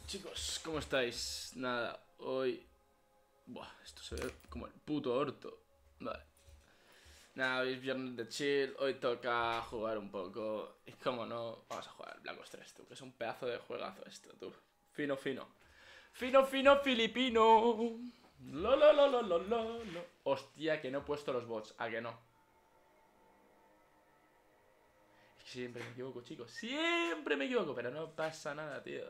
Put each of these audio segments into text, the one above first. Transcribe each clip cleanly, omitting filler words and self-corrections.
Chicos, ¿cómo estáis? Nada, hoy... Buah, esto se ve como el puto orto. Vale. Nada, hoy es viernes de chill, hoy toca jugar un poco. Y como no, vamos a jugar Black Ops 3, tú, que es un pedazo de juegazo esto, tú. Fino, fino. Fino, fino, filipino. Lo, lo, lo, lo, lo, lo, lo. Hostia, que no he puesto los bots, ¿a que no? Es que siempre me equivoco, chicos. Siempre me equivoco, pero no pasa nada, tío.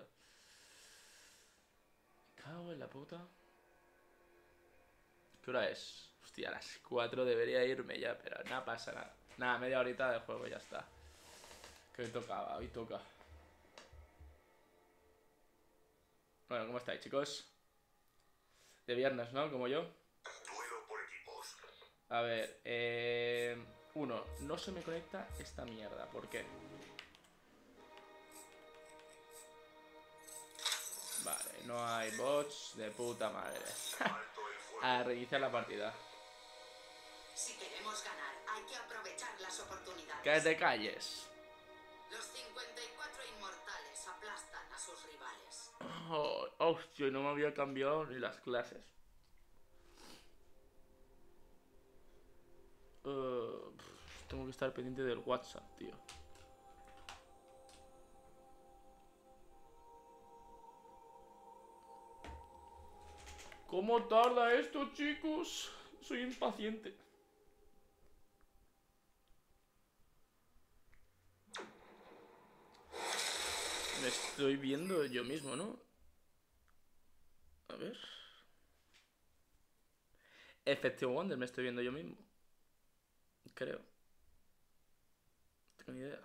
Me cago en la puta. ¿Qué hora es? Hostia, a las 4 debería irme ya, pero nada pasa nada. Nada, media horita de juego y ya está. Que hoy tocaba, hoy toca. Bueno, ¿cómo estáis, chicos? De viernes, ¿no? Como yo. A ver, uno, no se me conecta esta mierda. ¿Por qué? Vale, no hay bots de puta madre. A reiniciar la partida. Si queremos ganar, hay que aprovechar las oportunidades. Que te calles. Los 54 inmortales aplastan a sus rivales. Oh, hostia, no me había cambiado ni las clases. Tengo que estar pendiente del WhatsApp, tío. ¿Cómo tarda esto, chicos? Soy impaciente. Me estoy viendo yo mismo, ¿no? A ver. Effective Wonder me estoy viendo yo mismo. Creo. No tengo ni idea.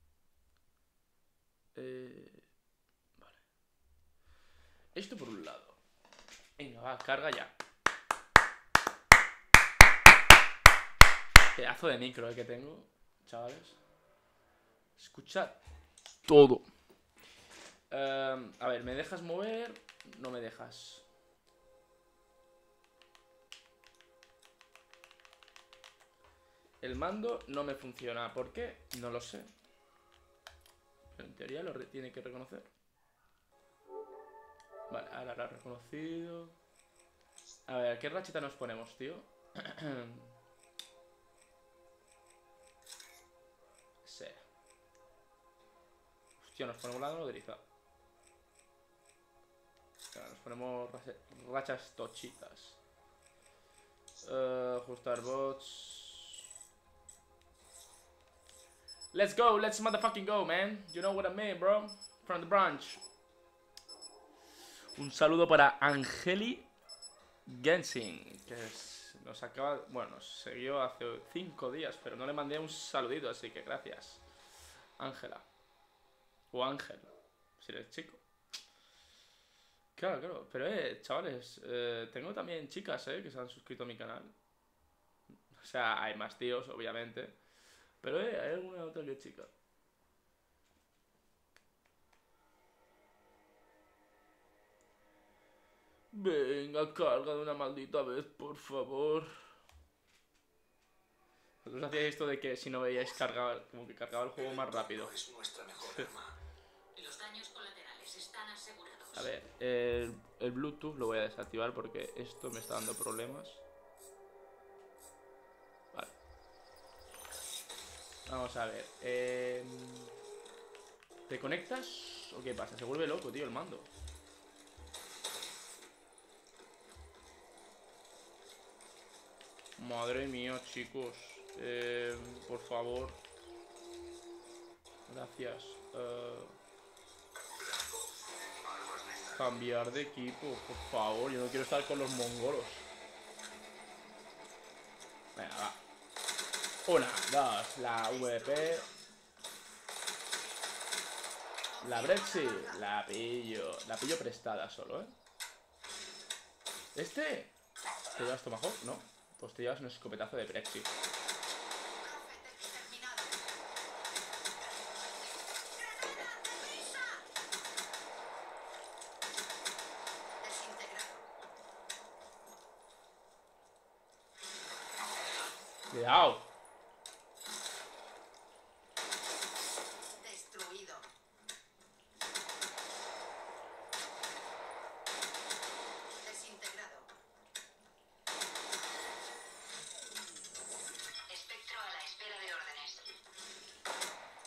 Vale. Esto por un lado. Venga, va, carga ya. Pedazo de micro que tengo, chavales. Escucha todo. A ver, ¿me dejas mover? No me dejas. El mando no me funciona. ¿Por qué? No lo sé. Pero en teoría lo tiene que reconocer. Vale, ahora lo ha reconocido. A ver, ¿qué racheta nos ponemos, tío? Sí. Hostia, nos ponemos la nodriza. Nos ponemos rachas tochitas. Ajustar bots. Let's go, let's motherfucking go, man. You know what I mean, bro. From the branch. Un saludo para Angeli Gensing, que nos acaba... Bueno, nos siguió hace 5 días, pero no le mandé un saludito, así que gracias. Ángela. O Ángel, si eres chico. Claro, claro. Pero, chavales, tengo también chicas, que se han suscrito a mi canal. O sea, hay más tíos, obviamente. Pero, hay alguna otra que chica. Venga, carga de una maldita vez, por favor. Vosotros hacíais esto de que si no veíais cargar, como que cargaba el juego más rápido. Es nuestra mejor arma. Los daños colaterales están asegurados. A ver, el Bluetooth lo voy a desactivar porque esto me está dando problemas. Vale. Vamos a ver. ¿Te conectas o qué pasa? Se vuelve loco, tío, el mando. Madre mía, chicos. Por favor. Gracias. Cambiar de equipo, por favor. Yo no quiero estar con los mongolos. Venga, va. 1, 2, la VP. La Brexit, la pillo. La pillo prestada solo, ¿Este? ¿Te llevas Tomahawk? No. Pues te llevas un escopetazo de Brexit. Cuidado. Destruido.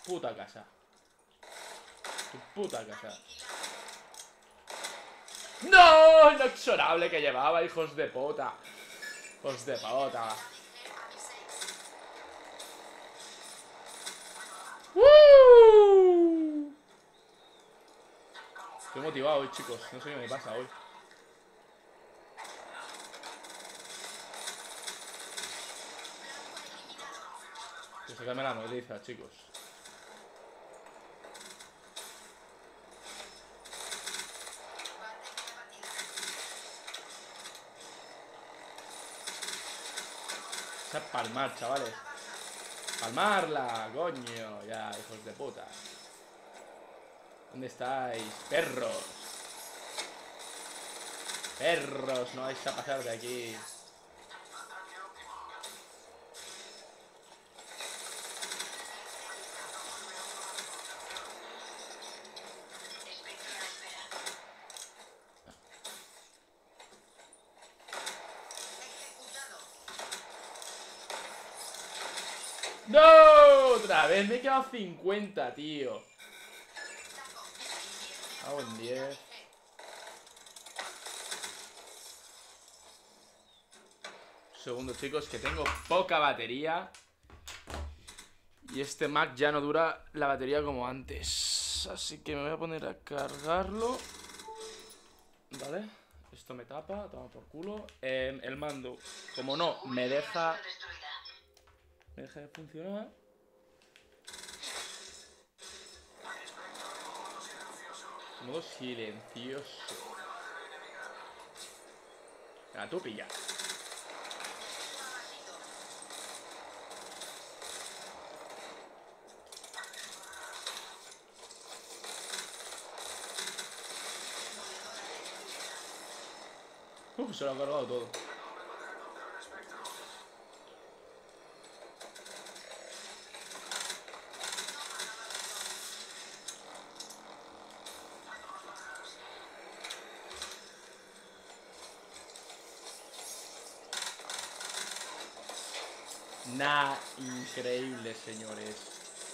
puta casa. Tu puta casa. ¡No! Inexorable que llevaba, hijos de puta. Hijos de puta. Estoy motivado hoy, chicos. No sé qué me pasa hoy. Que sacarme la nodriza, chicos. A palmar, chavales. Palmarla, coño. Ya, hijos de puta. ¿Dónde estáis? Perros. Perros, no vais a pasar de aquí. ¡No! Otra vez me he quedado 50, tío. Hago en 10. Segundo, chicos, que tengo poca batería. Y este Mac ya no dura la batería como antes. Así que me voy a poner a cargarlo. Vale. Esto me tapa, toma por culo. El mando, como no, me deja de funcionar. Modo silencioso. A tu pilla. Se lo ha cargado todo. Nah, increíble, señores.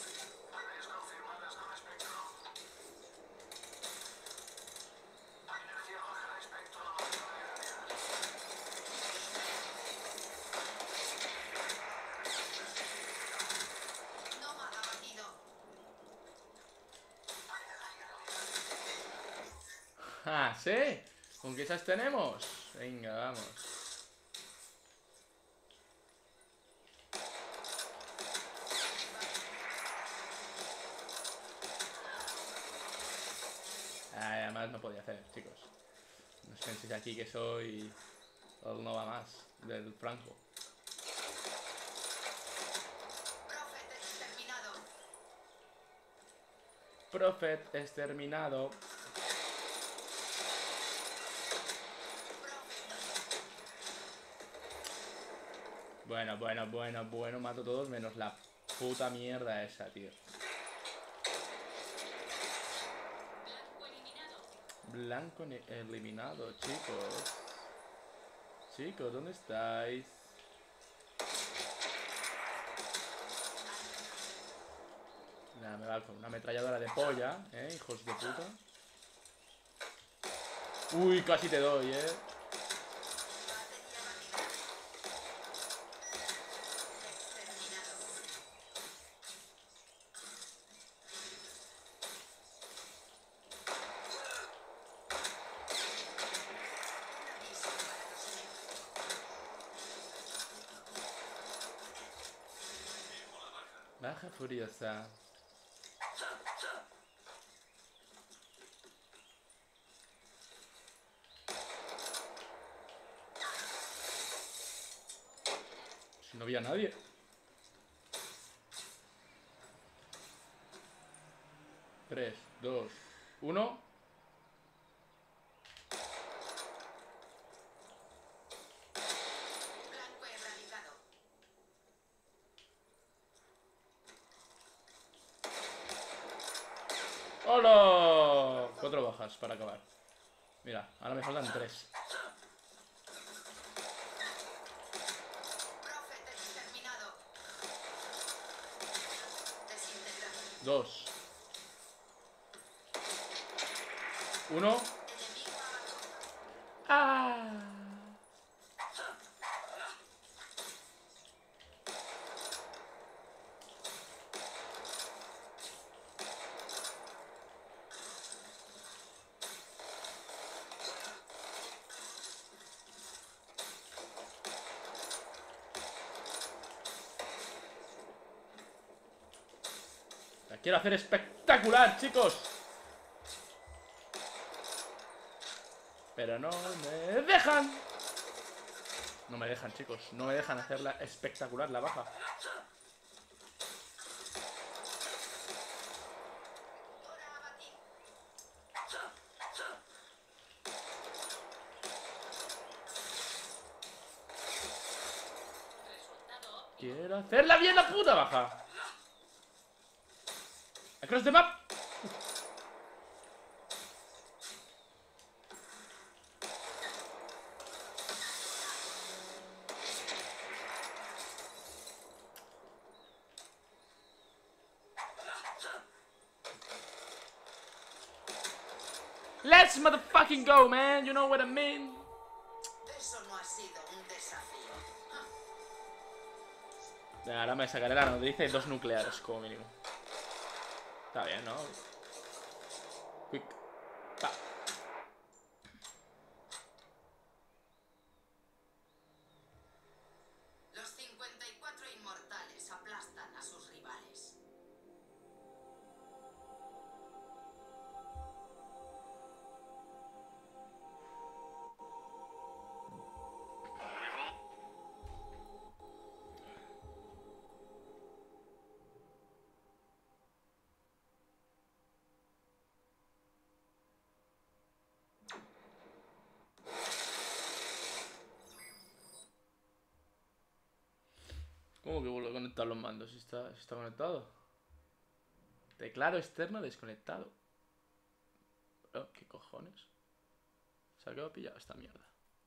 Ah, ¿sí? ¿Con qué esas tenemos? Venga, vamos. Además no podía hacer, chicos. No os penséis aquí que soy el no va más del Franco. Prophet exterminado. Bueno, mato a todos menos la puta mierda esa, tío. Blanco eliminado, chicos. Chicos, ¿dónde estáis? Nada, me va con una ametralladora de polla, hijos de puta. Uy, casi te doy, Baja furiosa. Si no había nadie. Tres, dos, uno. ¡Hola! 4 bajas para acabar. Mira, ahora me faltan 3. 2. 1. ¡Ah! La quiero hacer espectacular, chicos. Pero no me dejan. No me dejan, chicos. No me dejan hacerla espectacular, la baja. Quiero hacerla bien, la puta baja. Across the map. Let's motherfucking go, man. You know what I mean. Eso no ha sido un desafío. Ahora me sacaré la noticia y 2 nucleares, como mínimo. Está bien, ¿no? Quick. Pa. Los 54 inmortales aplastan a sus rivales. ¿Cómo que vuelvo a conectar los mandos? Si está conectado. Teclado externo desconectado. Oh, ¿qué cojones? ¿Se ha quedado pillado esta mierda?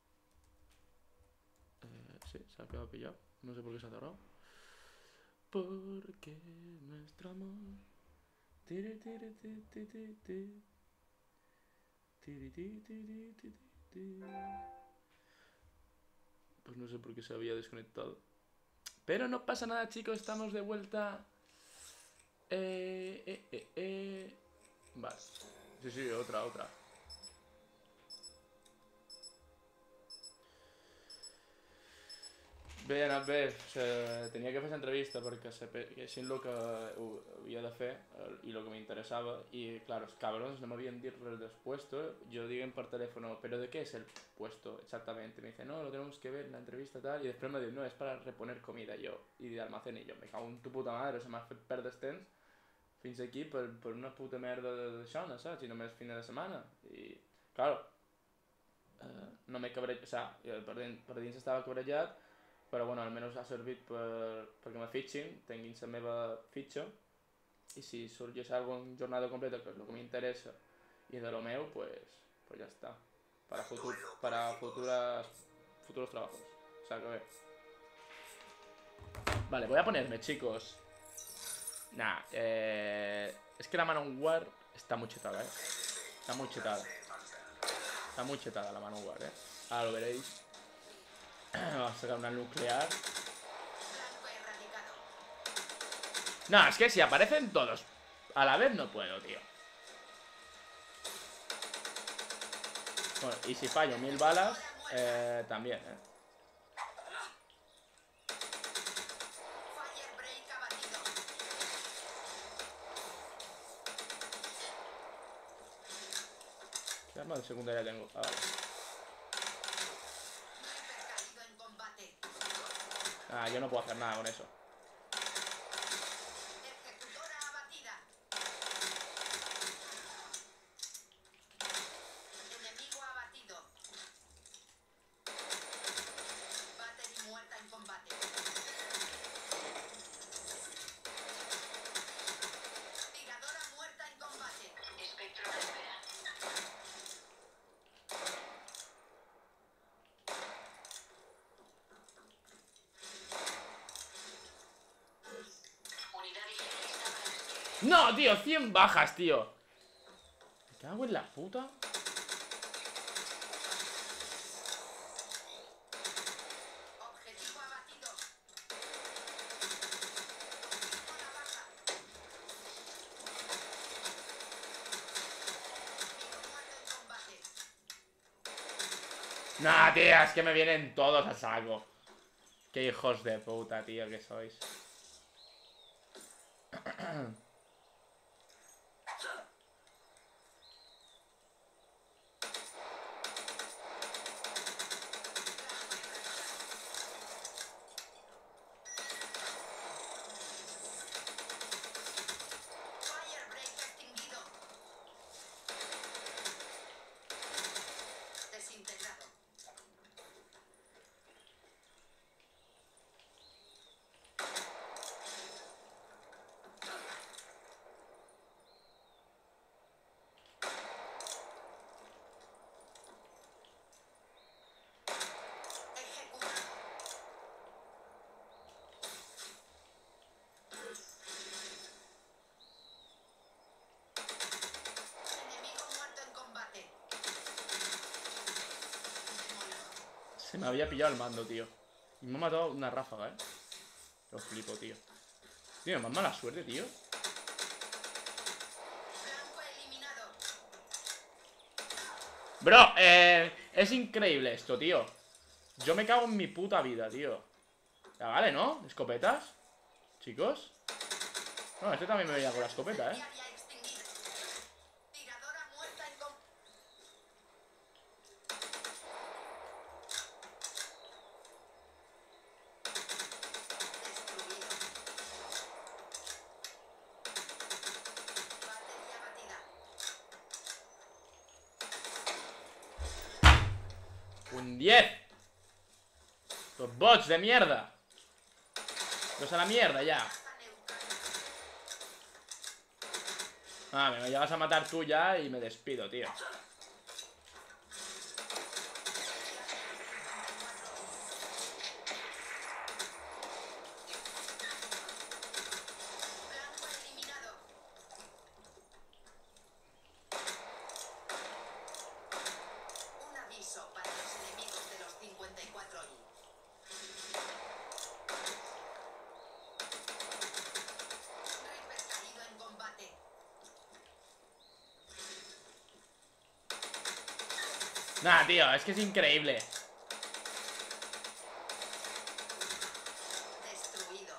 Sí, se ha quedado pillado. No sé por qué se ha cerrado. Porque nuestro amor. Tiri, tiri, tiri, tiri, tiri. Tiri, tiri, tiri, tiri, tiri. Pues no sé por qué se había desconectado. Pero no pasa nada, chicos. Estamos de vuelta. Vale. Sí, otra. Bé, anat bé. Tenia que fer l'entrevista perquè així el que havia de fer i el que m'interessava. Y claro, los cabrones no me habían dicho del puesto. Yo digo por teléfono, ¿pero de qué es el puesto exactamente? Me dice, no, lo tenemos que ver en la entrevista tal. Y después me dice, no, es para reponer comida y de almacén. Y yo, me cago en tu puta madre, se m'ha fet perdre temps fins aquí per una puta merda d'això, no saps? I només fines de setmana. I, claro, no m'he cabrejat, o sigui, per dins estava cabrejat, però bueno, almenys ha servit perquè me fitxin, tinguin la meva fitxa, i si sorgeix alguna jornada completa, que és el que m'interessa, i de lo meu, pues ya está. Para futuros trabajos. O sea que ve. Vale, voy a ponerme, chicos. Nah, es que la Manowar está muy chetada, Está muy chetada. Está muy chetada la Manowar, Ahora lo veréis. Vamos a sacar una nuclear. No, es que si aparecen todos a la vez no puedo, tío. Bueno, y si fallo 1000 balas, también, ¿Qué arma de secundaria tengo? Ah, vale. Ah, yo no puedo hacer nada con eso. No, tío, 100 bajas, tío. Me cago en la puta. Objetivo abatido. Zona baja. Muerto en combate. Nah, tío, es que me vienen todos a saco. Qué hijos de puta, tío, que sois. Firebreak extinguido. Desintegrado. Ejecutado. Enemigo muerto en combate. Demolado. Se me había pillado el mando, tío. Y me ha matado una ráfaga, Lo flipo, tío. Tío, más mala suerte, tío. Blanco eliminado. Bro, es increíble esto, tío. Yo me cago en mi puta vida, tío. Ya vale, ¿no? ¿Escopetas? Chicos. No, este también me veía con la escopeta, Incendiaria extinguida. Tiradora muerta en combate. Destruido. Batería abatida. Un 10. Los bots de mierda. Los a la mierda ya. Baja neutral. Ah, me llegas a matar tú ya y me despido, tío. Blanco eliminado. Un aviso para los enemigos de los 54i. Reaper caído en combate. Nah, tío, es que es increíble. Destruido.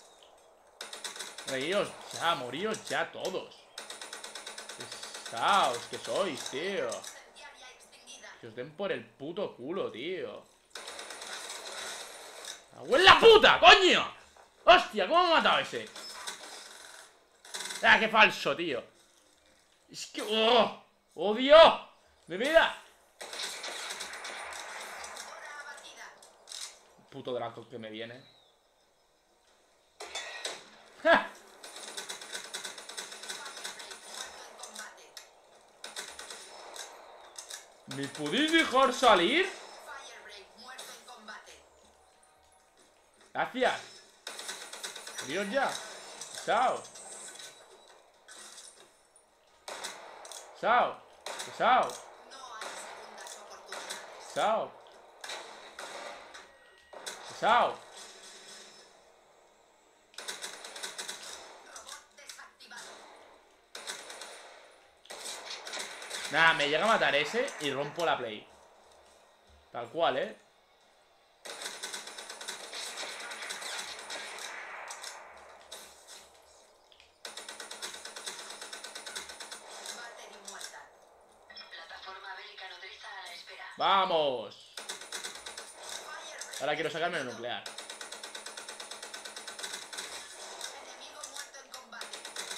Moríos ya todos. Pesaos que sois, tío. Incendiaria extinguida. Que os den por el puto culo, tío. ¡Agua en la puta, coño! ¡Hostia! ¿Cómo me ha matado ese? ¡Ah, qué falso, tío! Es que... ¡Oh! ¡Odio! ¡Mi vida! Hora abatida. Puto Draco que me viene. ¡Ja! Firebreak muerto en combate. ¿Me podéis dejar salir? Firebreak muerto en combate. Gracias. Dios ya. Chao. Chao. Chao. No hay segundas oportunidades. Chao. Chao. Robot desactivado. Nada, me llega a matar ese y rompo la play. Tal cual, Battery muerta. Plataforma bélica nodriza a la espera. ¡Vamos! Firebreak Ahora quiero sacarme el extinguido. nuclear. Enemigo muerto en combate.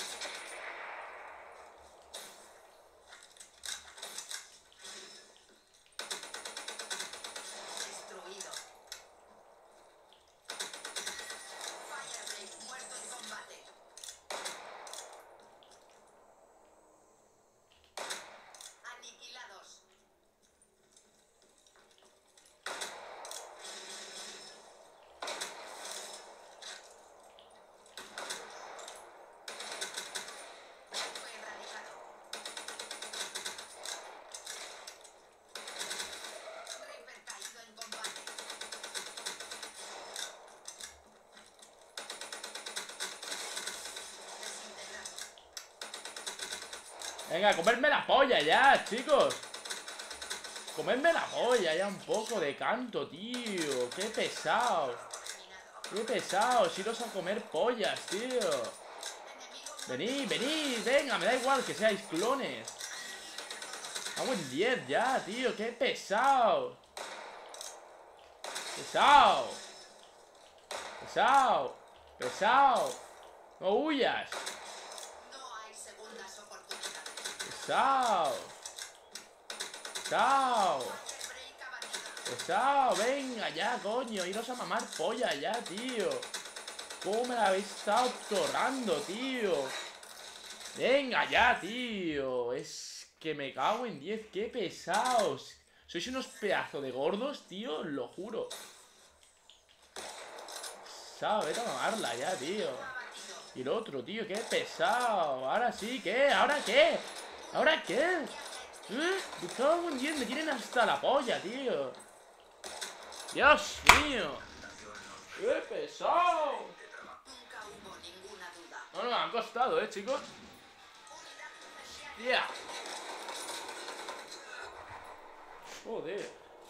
Destruido. Firebreak muerto en combate. Aniquilados. Venga, comerme la polla ya, chicos. Comerme la polla ya un poco de canto, tío. Qué pesado. Qué pesado, iros a comer pollas, tío. Venid, venid, venga, me da igual que seáis clones. Hago en 10 ya, tío, qué pesado. Pesado. Pesado. Pesado. No huyas. No hay segundas oportunidades. Pesado. Pesado. Break abatida. Pesado, venga ya, coño. Iros a mamar polla ya, tío. ¿Cómo me la habéis estado torrando, tío? Venga ya, tío. Es que me cago en 10. Qué pesados. Sois unos pedazos de gordos, tío. Lo juro. Pesado, vete a mamarla ya, tío. Y el otro, tío, qué pesado. Ahora sí, ¿qué? ¿Ahora qué? ¿Ahora qué? Me cago en 10. Me tienen hasta la polla, tío. Dios mío. ¡Qué pesado! Nunca hubo ninguna duda. No, no, me han costado, chicos. ¡Yeah! Joder.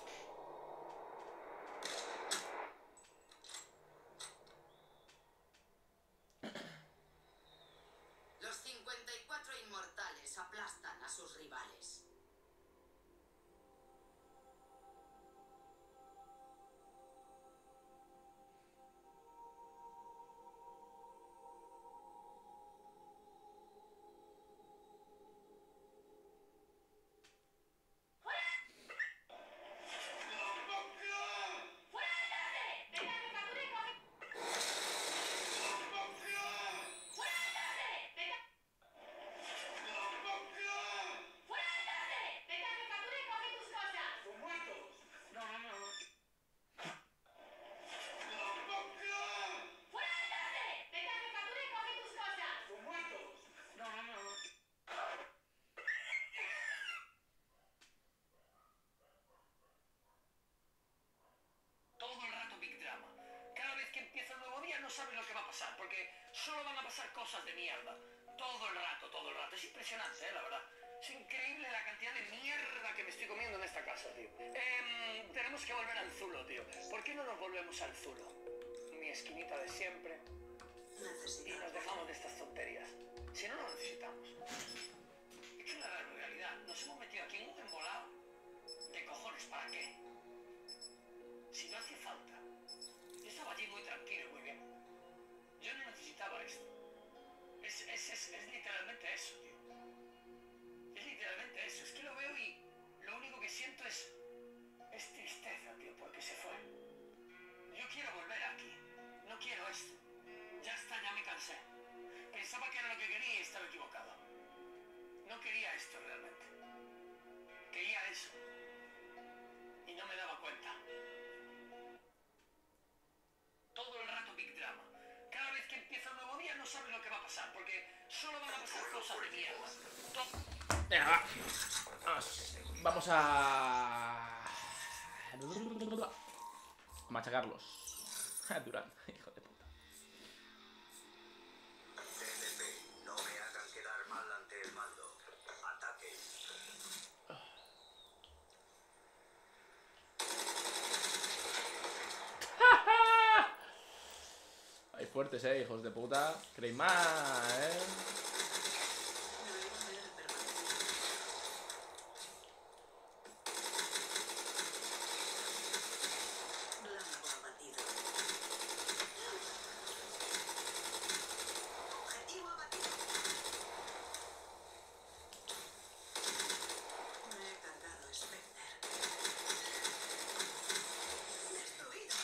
Los 54 inmortales aplastan a sus rivales. Todo el rato Big Drama. Cada vez que empieza un nuevo día no sabes lo que va a pasar, porque solo van a pasar cosas de mierda. Todo el rato, todo el rato. Es impresionante, la verdad. Es increíble la cantidad de mierda que me estoy comiendo en esta casa, tío. Tenemos que volver al Zulo, tío. ¿Por qué no nos volvemos al Zulo? Mi esquinita de siempre. Y nos dejamos de estas tonterías. Si no lo necesitamos. Es que la realidad, nos hemos metido aquí en un embolado de cojones, ¿para qué? Si no hacía falta. Yo estaba allí muy tranquilo y muy bien. Yo no necesitaba esto. Es literalmente eso, tío. Es literalmente eso. Es que lo veo y lo único que siento es tristeza, tío, porque se fue. Yo quiero volver aquí. No quiero esto. Ya está, ya me cansé. Pensaba que era lo que quería y estaba equivocado. No quería esto realmente. Quería eso. Y no me daba cuenta. Todo el rato Big Drama. Cada vez que empieza un nuevo día no sabes lo que va a pasar, porque solo van a pasar cosas de mierda. Venga, va. Vamos a machacarlos. Durán, hijo de puta. TNP, no me hagan quedar mal ante el mando. Ataque. Hay fuertes, hijos de puta. Creéis más, Blanco abatido. Objetivo abatido. Me he cargado Spectre. Destruido.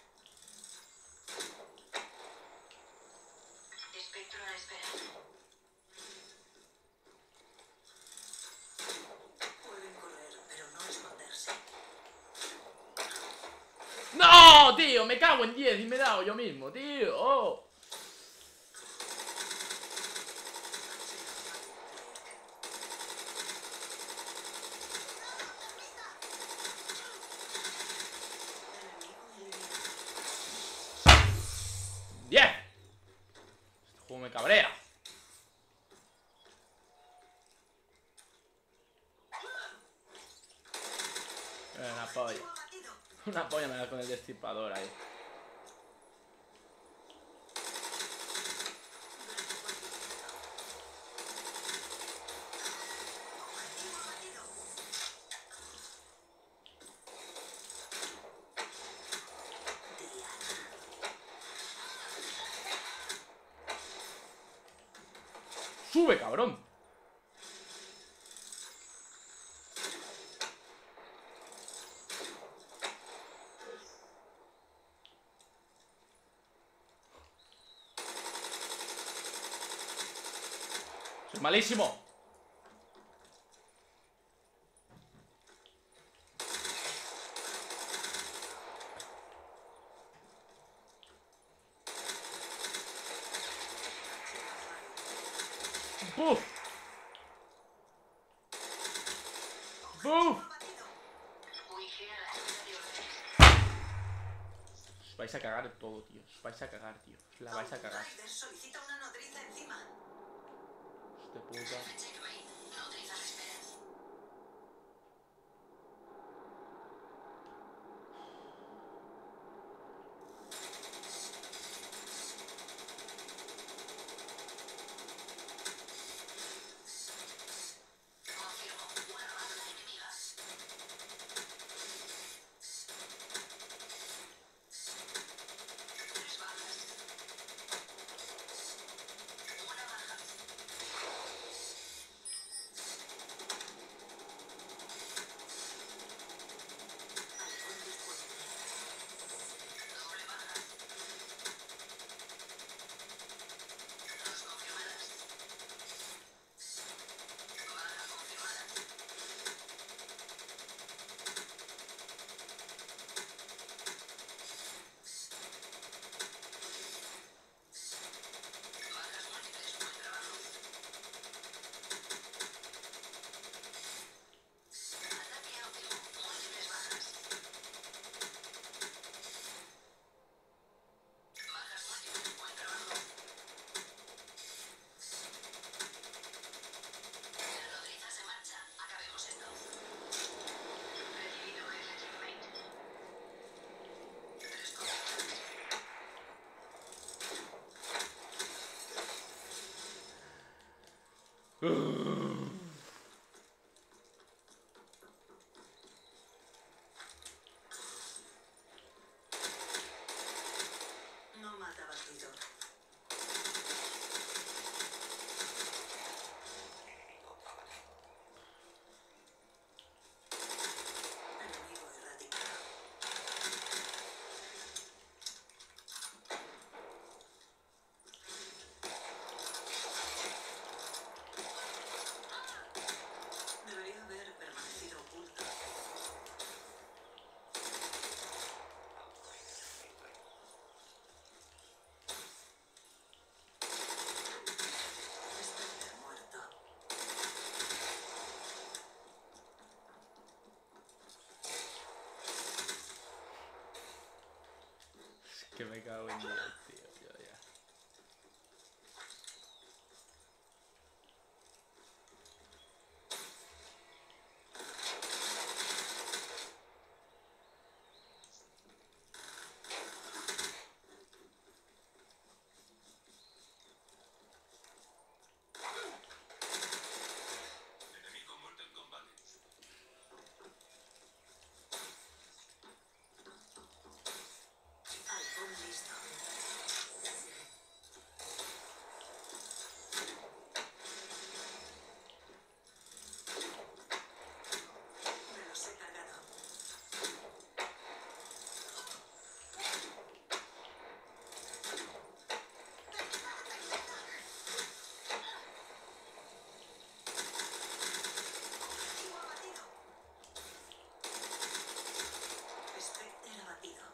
Espectro a la espera. Pueden correr, pero no esconderse. ¡No, tío! Me cago en 10 y me he dado yo mismo, tío. Oh. ¡10! Este juego me cabrea. Una polla me da con el destripador ahí. Objetivo abatido. ¡Sube, cabrón! ¡Soy malísimo! ¡Buf! ¡Buf! Abatido. Wifi a la espera de órdenes. Os vais a cagar todo, tío. Os vais a cagar, tío. Os la vais a cagar. Outrider solicita una nodriza encima. Hostia puta. Checkmate. Nodriza a la espera. Confirmo. Una armadura enemiga. Tres bajas. Una baja. Halcón disponible. Doble baja. Dos confirmadas. Baja confirmada. Bajas múltiples. Buen trabajo. Ataque a óptimo. Múltiples bajas. Bajas múltiples. Buen trabajo. La nodriza se marcha. Acabemos esto. Recibido, jefe checkmate. Tres confirmadas. No mata abatido. Enemigo erradicado. Debería haber permanecido oculto. Spectre muerto. Es que me cago en Dios, tío. Yo ya. Enemigo muerto en combate. Halcón listo. Me los he cargado. Objetivo abatido. Spectre abatido.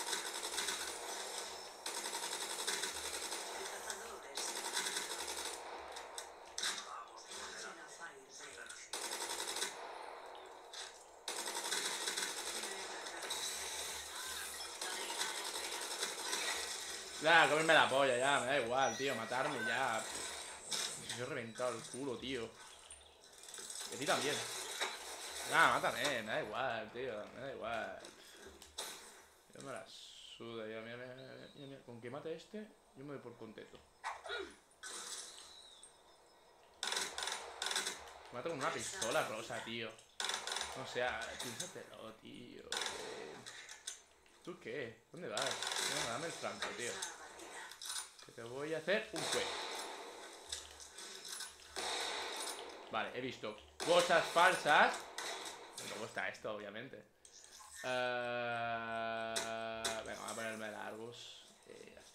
El cazador es Vamos por delante. Xenofire Bay. Nodriza a la espera. Ya, comerme la polla, ya. Me da igual, tío. Matarme ya. Me he reventado el culo, tío. Y a ti también. Nah, mátame. Me da igual, tío. Me da igual. Yo me la suda, ya, mira, mira, mira, mira, mira. Con que mate este, yo me voy por contento. Me mata con una pistola rosa, tío. O sea, piénsatelo, tío. ¿Tú qué? ¿Dónde vas? No, dame el franco, tío. Que te voy a hacer un juego. Vale, he visto cosas falsas. ¿Cómo está esto, obviamente? Venga, voy a ponerme largos. Y ya está.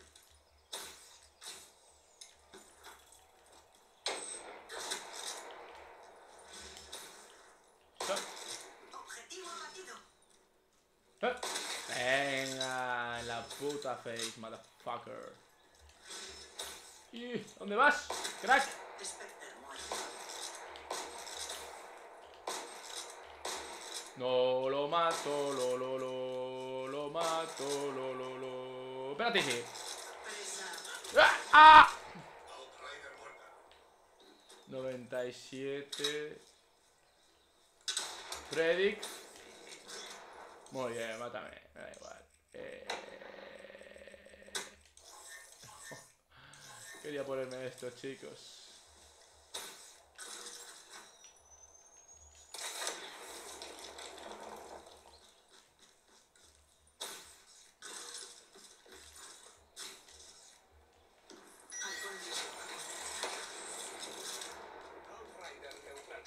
Objetivo abatido. Venga, en la puta face, motherfucker. ¿Y dónde vas, crack? Spectre muerto. No lo mato, lo mato, lo. Espérate, sí. Presa. ¡Ah! Outrider muerta. 97. Predict. Muy bien, mátame, me da igual. Quería ponerme esto, chicos. Outrider neutral.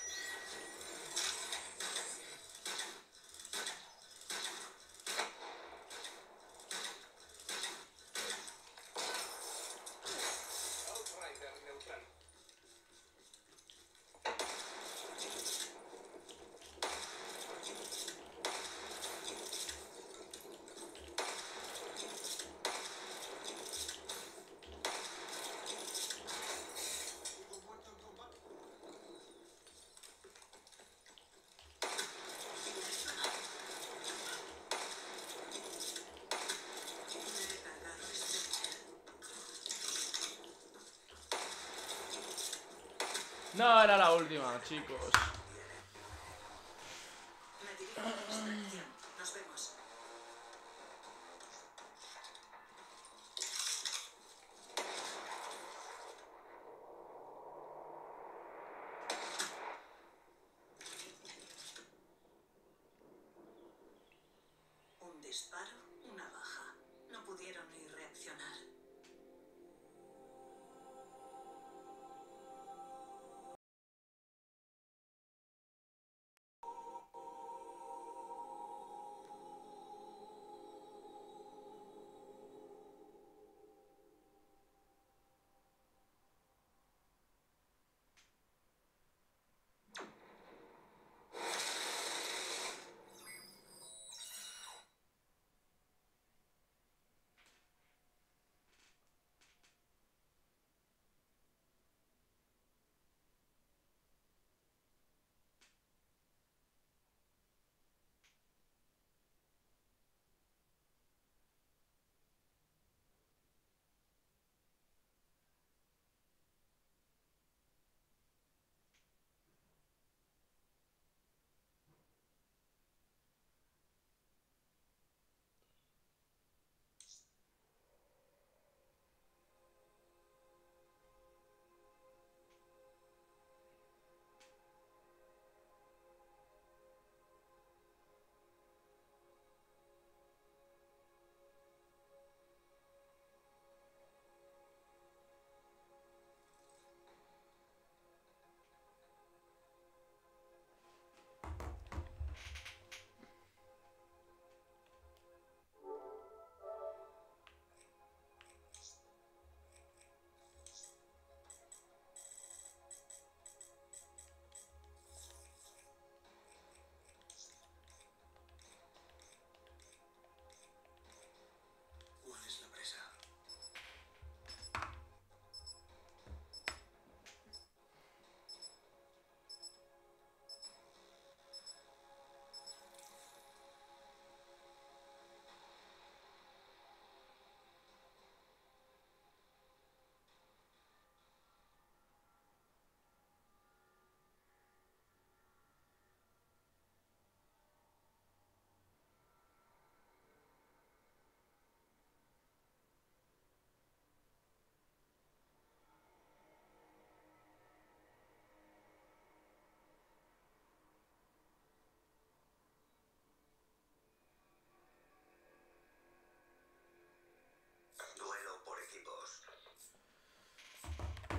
Outrider neutral. Equipo muerto en combate. Me he cargado Spectre. No era la última, chicos. Me dirijo a la extracción. Nos vemos. Un disparo, una baja. No pudieron ni reaccionar.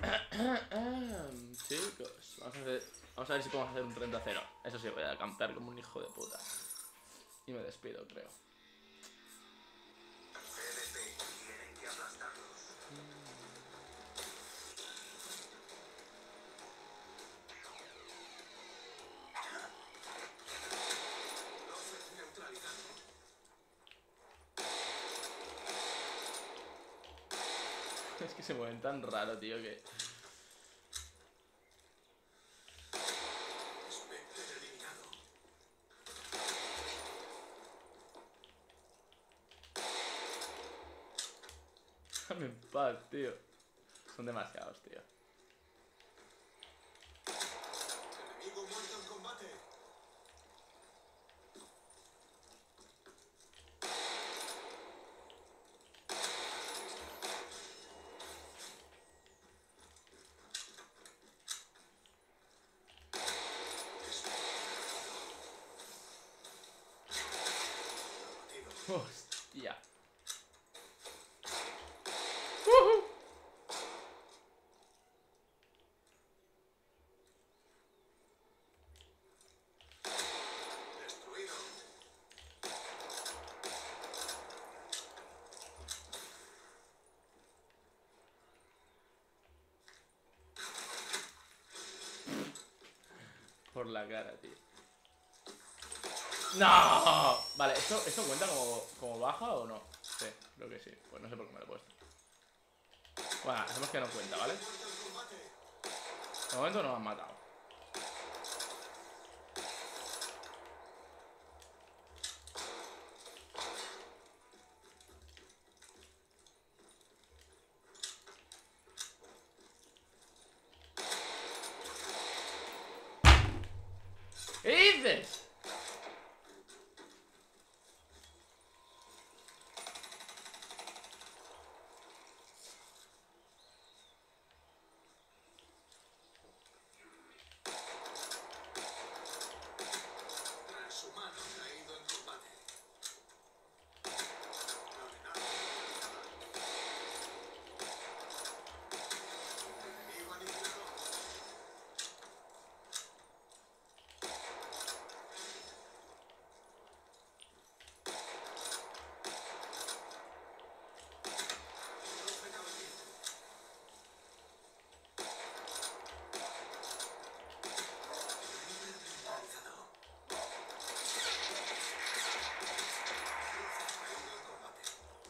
Chicos, vamos a ver si podemos hacer un 30-0. Eso sí, voy a campear como un hijo de puta. Y me despido, creo. PvP, tienen que aplastarlos. Prophet neutralizado. Es que se mueven tan raro, tío, que... Spectre eliminado. Dame en paz, tío. Son demasiados, tío. Enemigo muerto en combate. Abatido. Hostia. Destruido. Por la cara, tío. ¡No! Vale, ¿esto cuenta como baja o no? Sí, creo que sí. Pues no sé por qué me lo he puesto. Bueno, hacemos que no cuenta, ¿vale? Muerto en combate. De momento nos han matado. ¿Qué dices? Transhumano caído en combate. Dominado. Enemigo aniquilado. Prophet abatido. Neutralizado. Prophet caído en combate.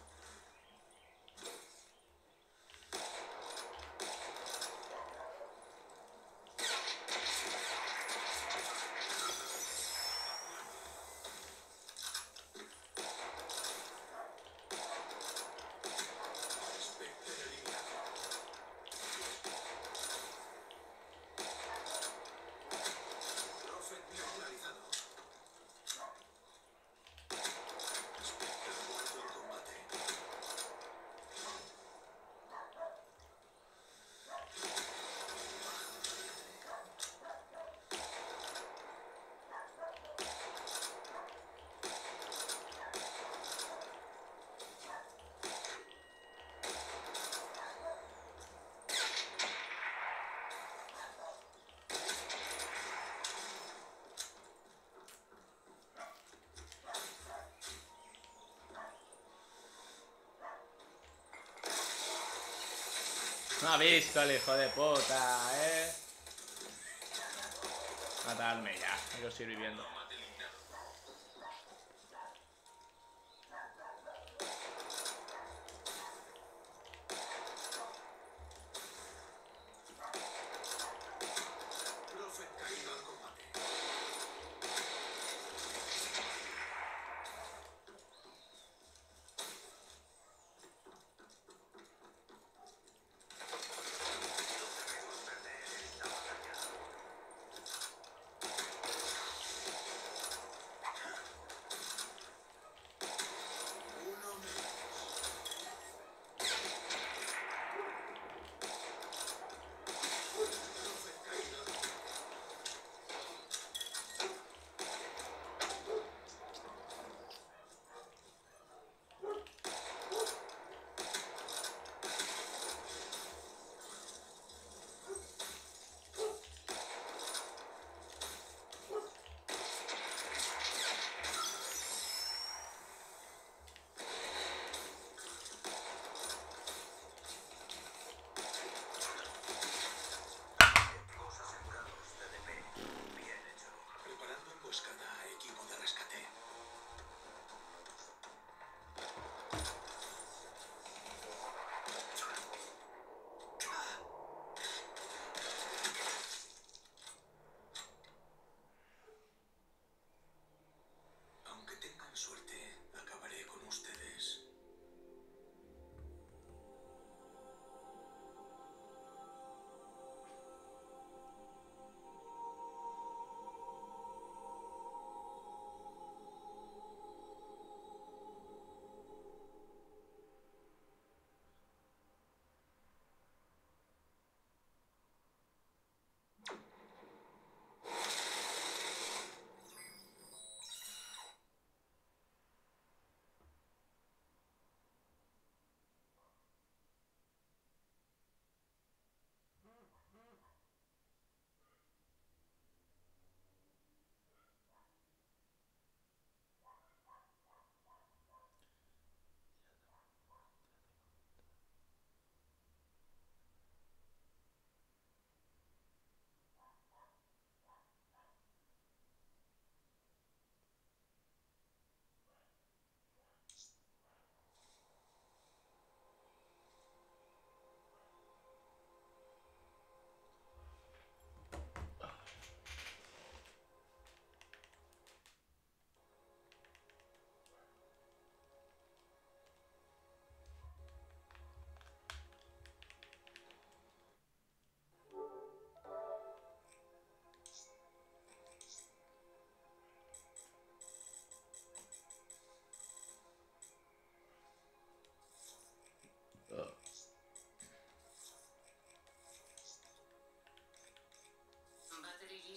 Spectre eliminado. Prophet neutralizado. Spectre muerto en combate. No ha visto el hijo de puta, Matadme ya, quiero seguir viviendo. Prophet caído en combate. No debemos perder esta batalla.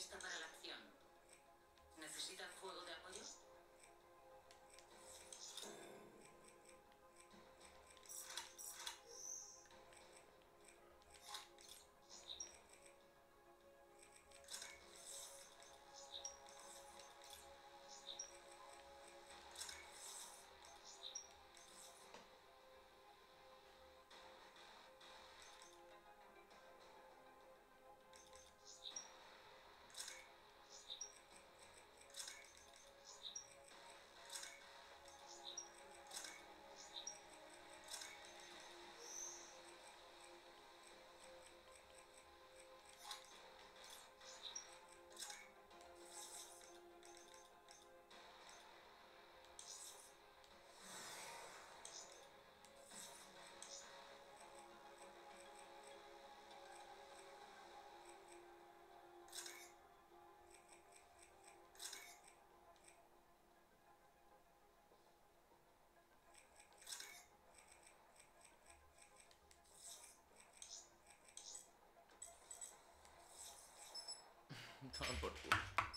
lista para la acción. ¿Necesitan fuego de apoyo? Toma por culo.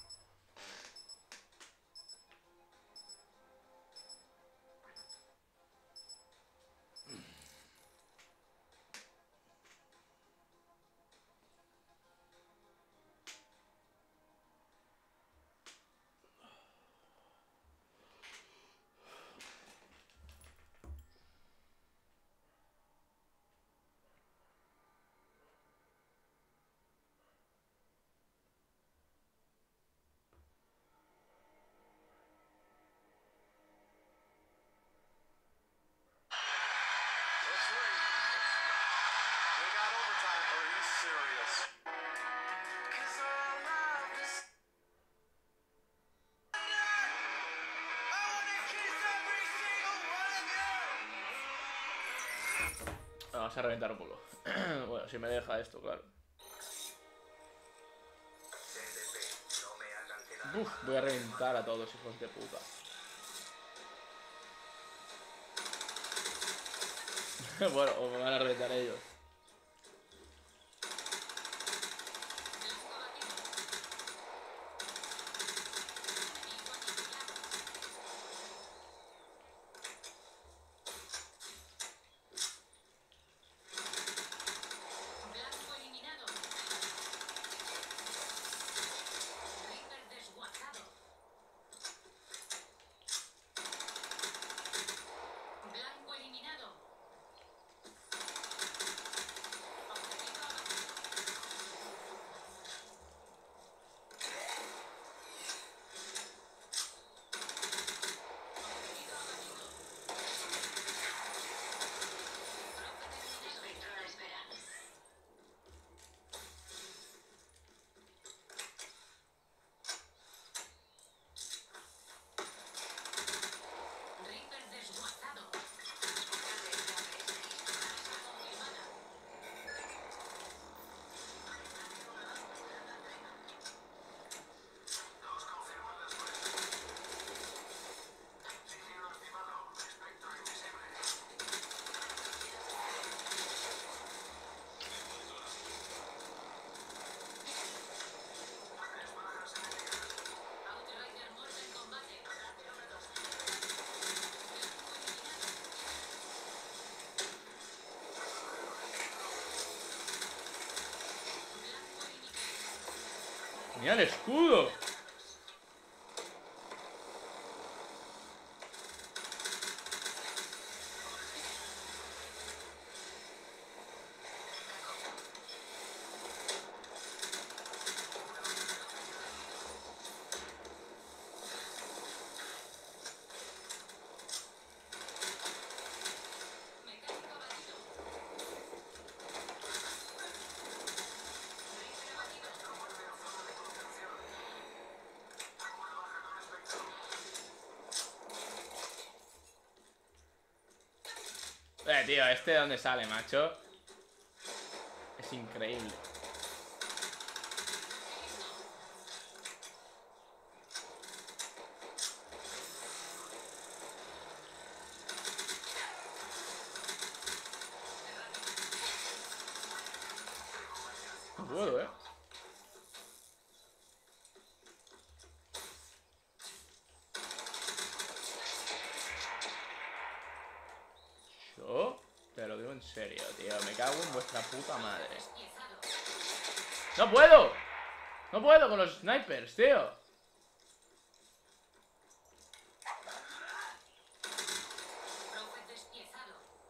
Let's wait. We got overtime. Are you serious? 'Cause I love this. I wanna kiss every single one of you. Vamos a reventar un poco. Bueno, si me deja esto, claro. TDP, no me hagan quedar Uf, voy a reventar a todos, hijos de puta. Bueno, o me van a reventar ellos. Blanco eliminado. Reaper desguazado. Blanco eliminado. Objetivo abatido. Objetivo abatido. Espectro a la espera. Reaper desguazado. Confirmada. Nos confirman las muertes. Sigilo activado. Espectro invisible. Outrider muerto en combate. Blanco eliminado. Blanco eliminado. ¡Mira el escudo! Mecánico abatido. Reaper abatido. Tío, ¿este de dónde sale, macho? Es increíble. No puedo, serio, tío. Me cago en vuestra puta madre. Despiezado. ¡No puedo! ¡No puedo con los snipers, tío! Prophet despiezado.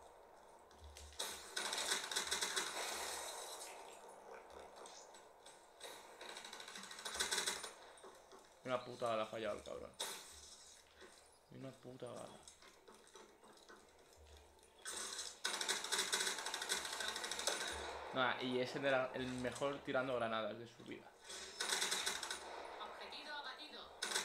Una puta bala ha fallado el cabrón. Una puta bala. Nada, y ese era el mejor tirando granadas de su vida. Objetivo abatido.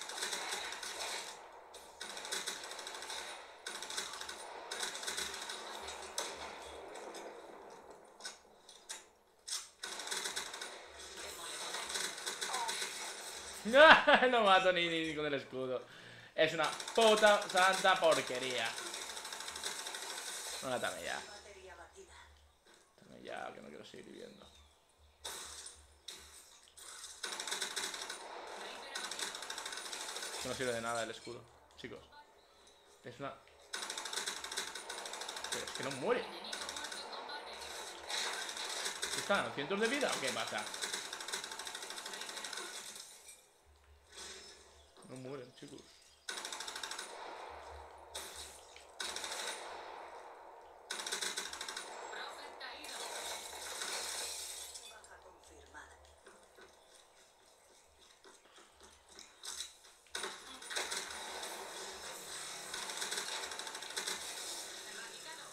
No mato ni con el escudo. Es una puta santa porquería. Bueno, dame ya. Batería batida. Dame ya, que no quiero seguir viviendo. Que no sirve de nada el escudo, chicos. Es una... Pero es que no muere. Enemigo muerto en combate. ¿Qué están? ¿Cientos de vida o qué pasa? No mueren, chicos. Prophet caído. Baja confirmada. Erradicado.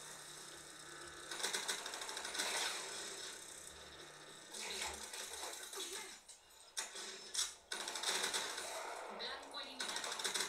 Blanco eliminado.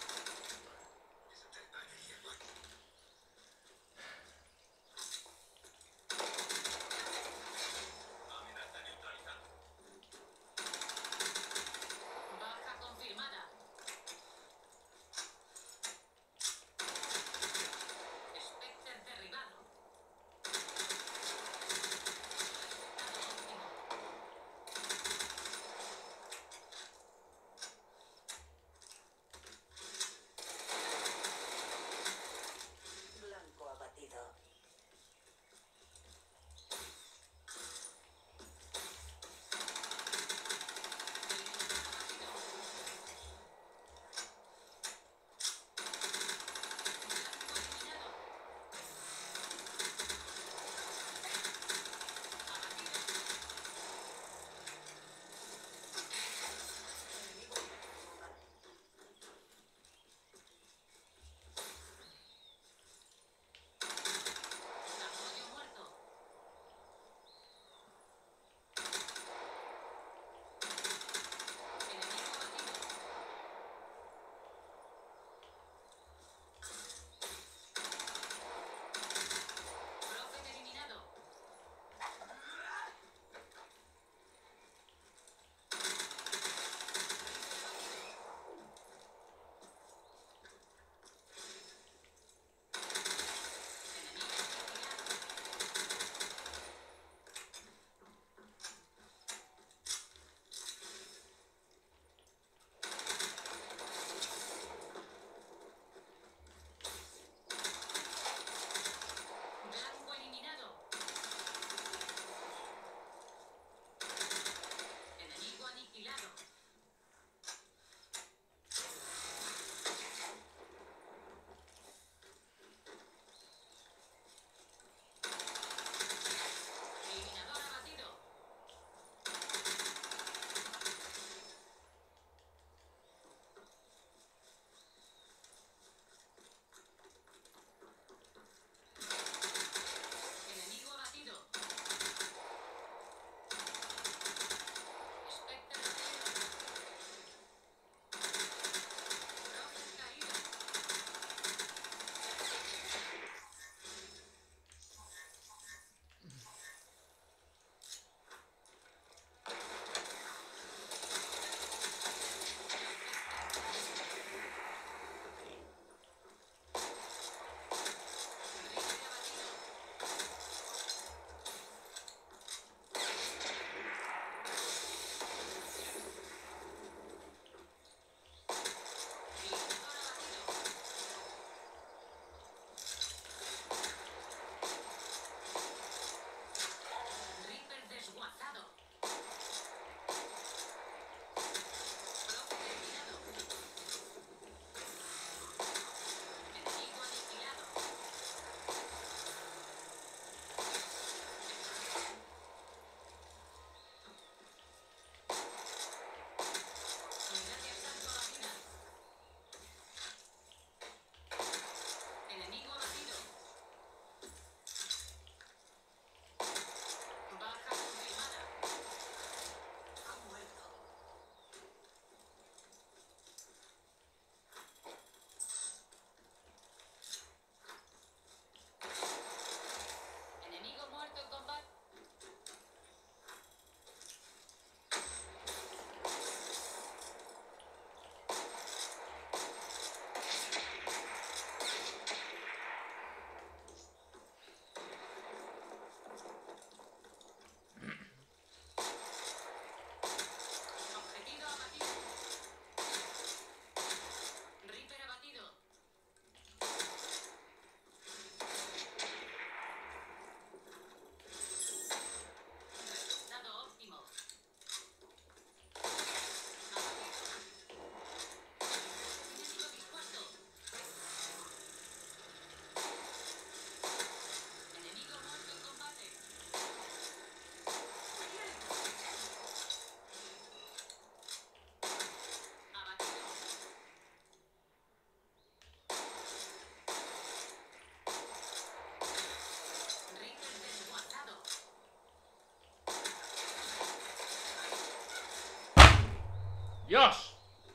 ¡Dios!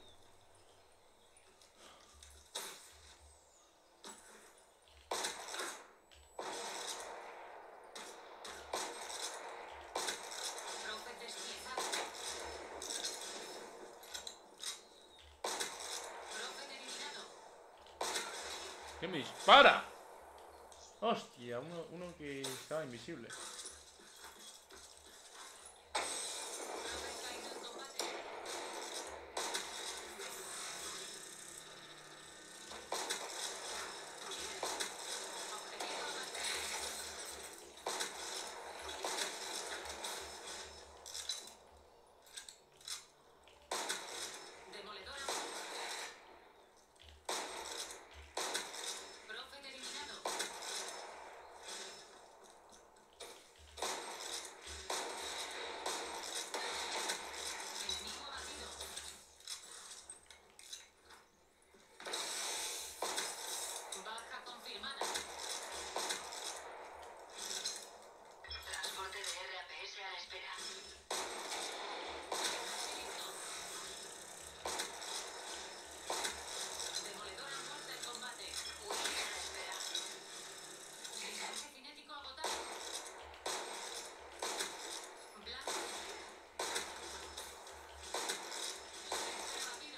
Profe despiezado. Profe eliminado. ¿Qué me dispara? Hostia, uno que estaba invisible. Profe caído en combate. Objetivo abatido. Demoledora. Profe eliminado. Enemigo abatido. Baja confirmada. Transporte de RAPS a la espera. Listo. Demoledora muerta en combate. Huir a la espera. Enlace cinético agotado. Blanco. Spectre abatido.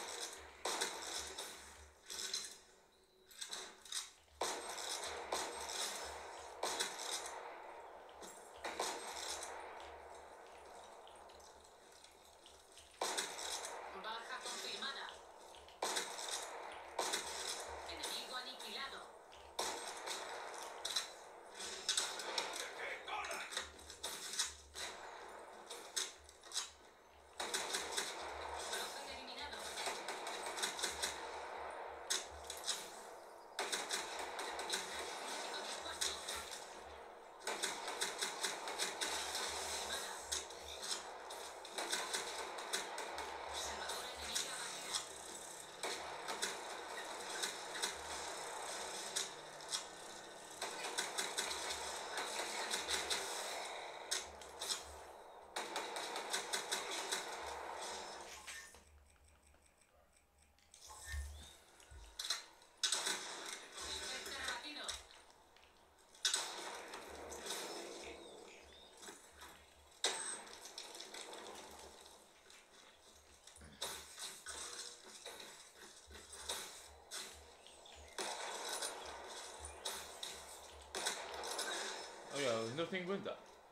Baja confirmada. Enemigo aniquilado. Profe eliminado. Enlace cinético dispuesto. Confirmada. Observadora enemiga abatida. Spectre abatido. Oiga, 250.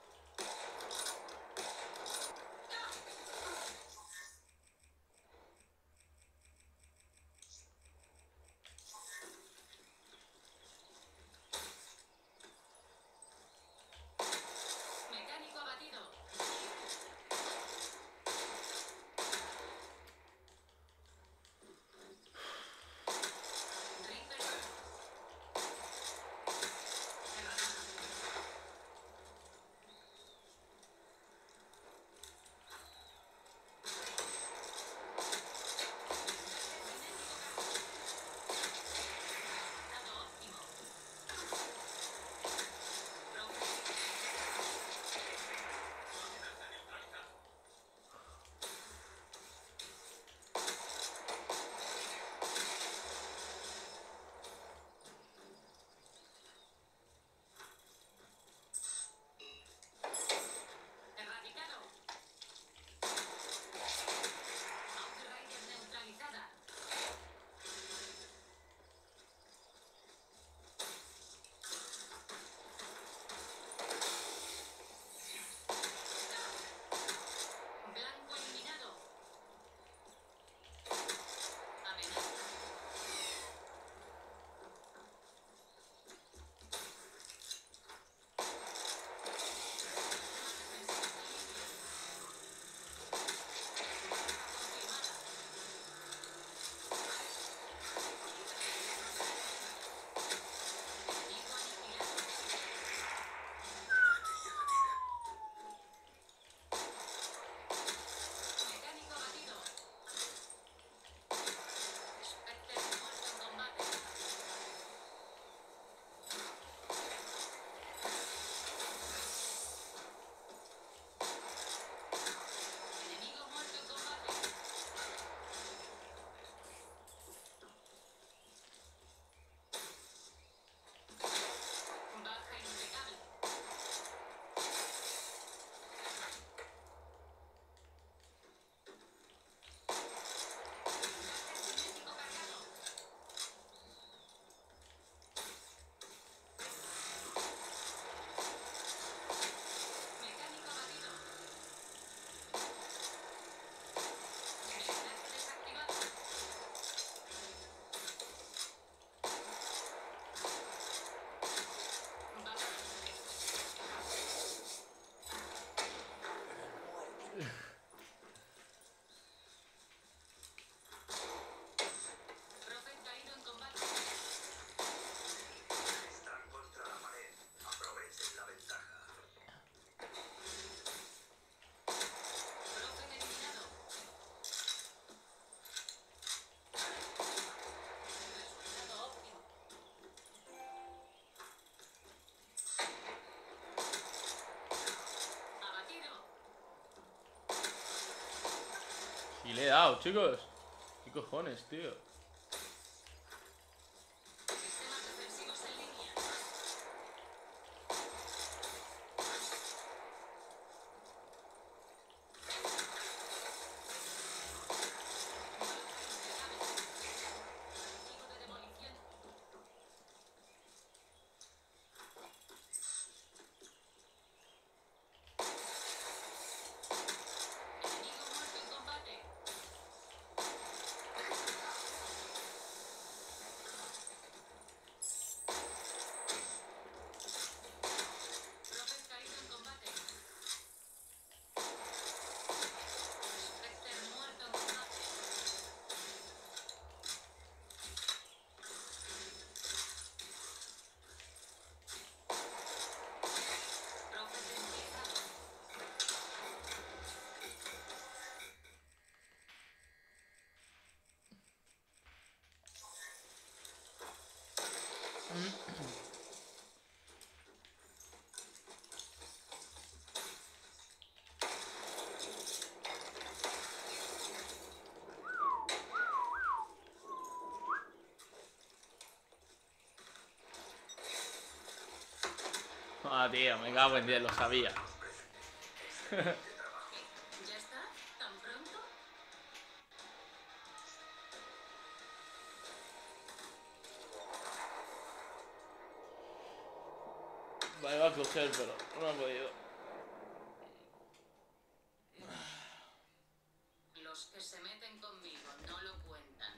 Mecánico abatido. Reaper. Profe caído en combate. Están contra la pared. Aprovechen la ventaja. Profe eliminado. Resultado óptimo. Abatido. Y le he dado, chicos. ¿Qué cojones, tío? Sistemas defensivos en línea. Objetivo de demolición. Enemigo muerto en combate. Profe caído en combate. Spectre muerto en combate. Profe desplazado. Ah, tío, me cago en 10, lo sabía. ¿Ya está? ¿Tan pronto? Vale, va a coger, pero no ha podido. Los que se meten conmigo no lo cuentan.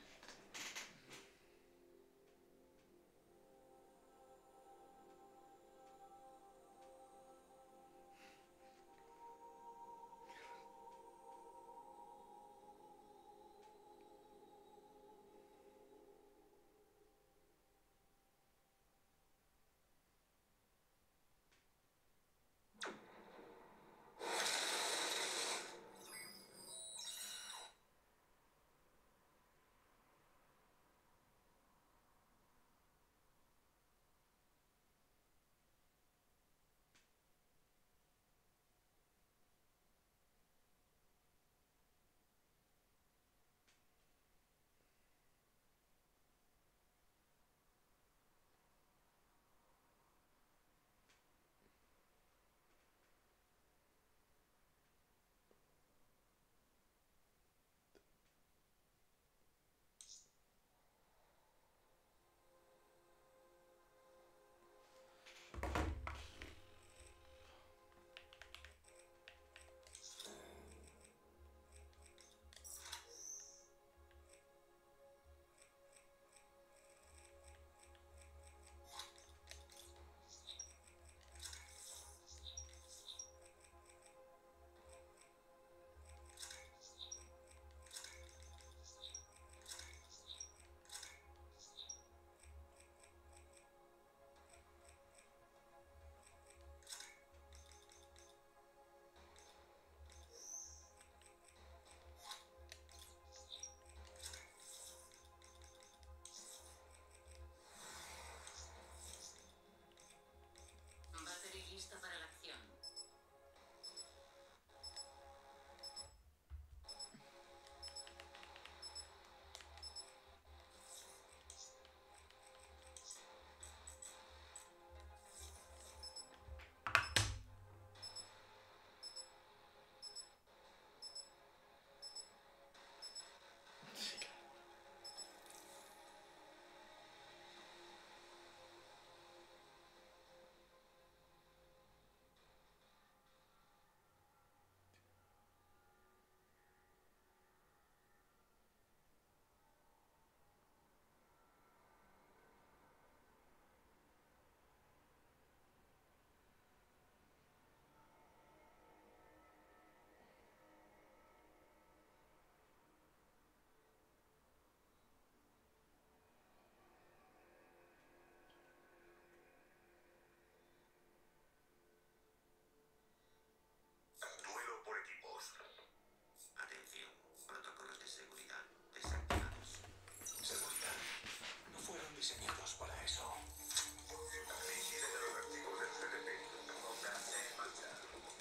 diseñados para eso. Misiles de los activos del CDP. Pónganse en marcha.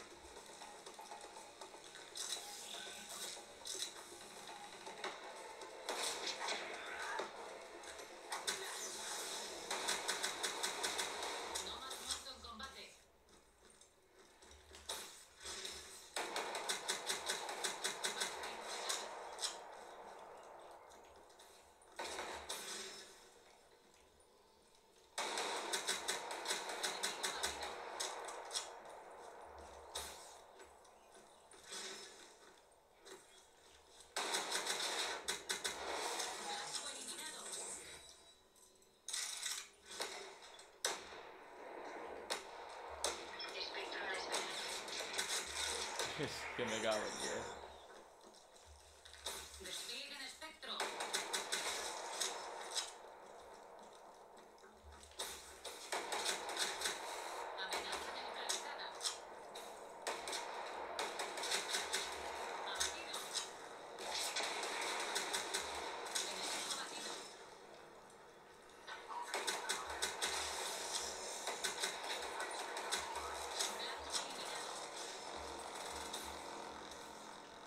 No más muerto en combate. Blanco eliminado. Espectro a la espera. Es que me cago, tío. Desplieguen espectro. Amenaza neutralizada. Abatido. Enemigo abatido. Blanco eliminado.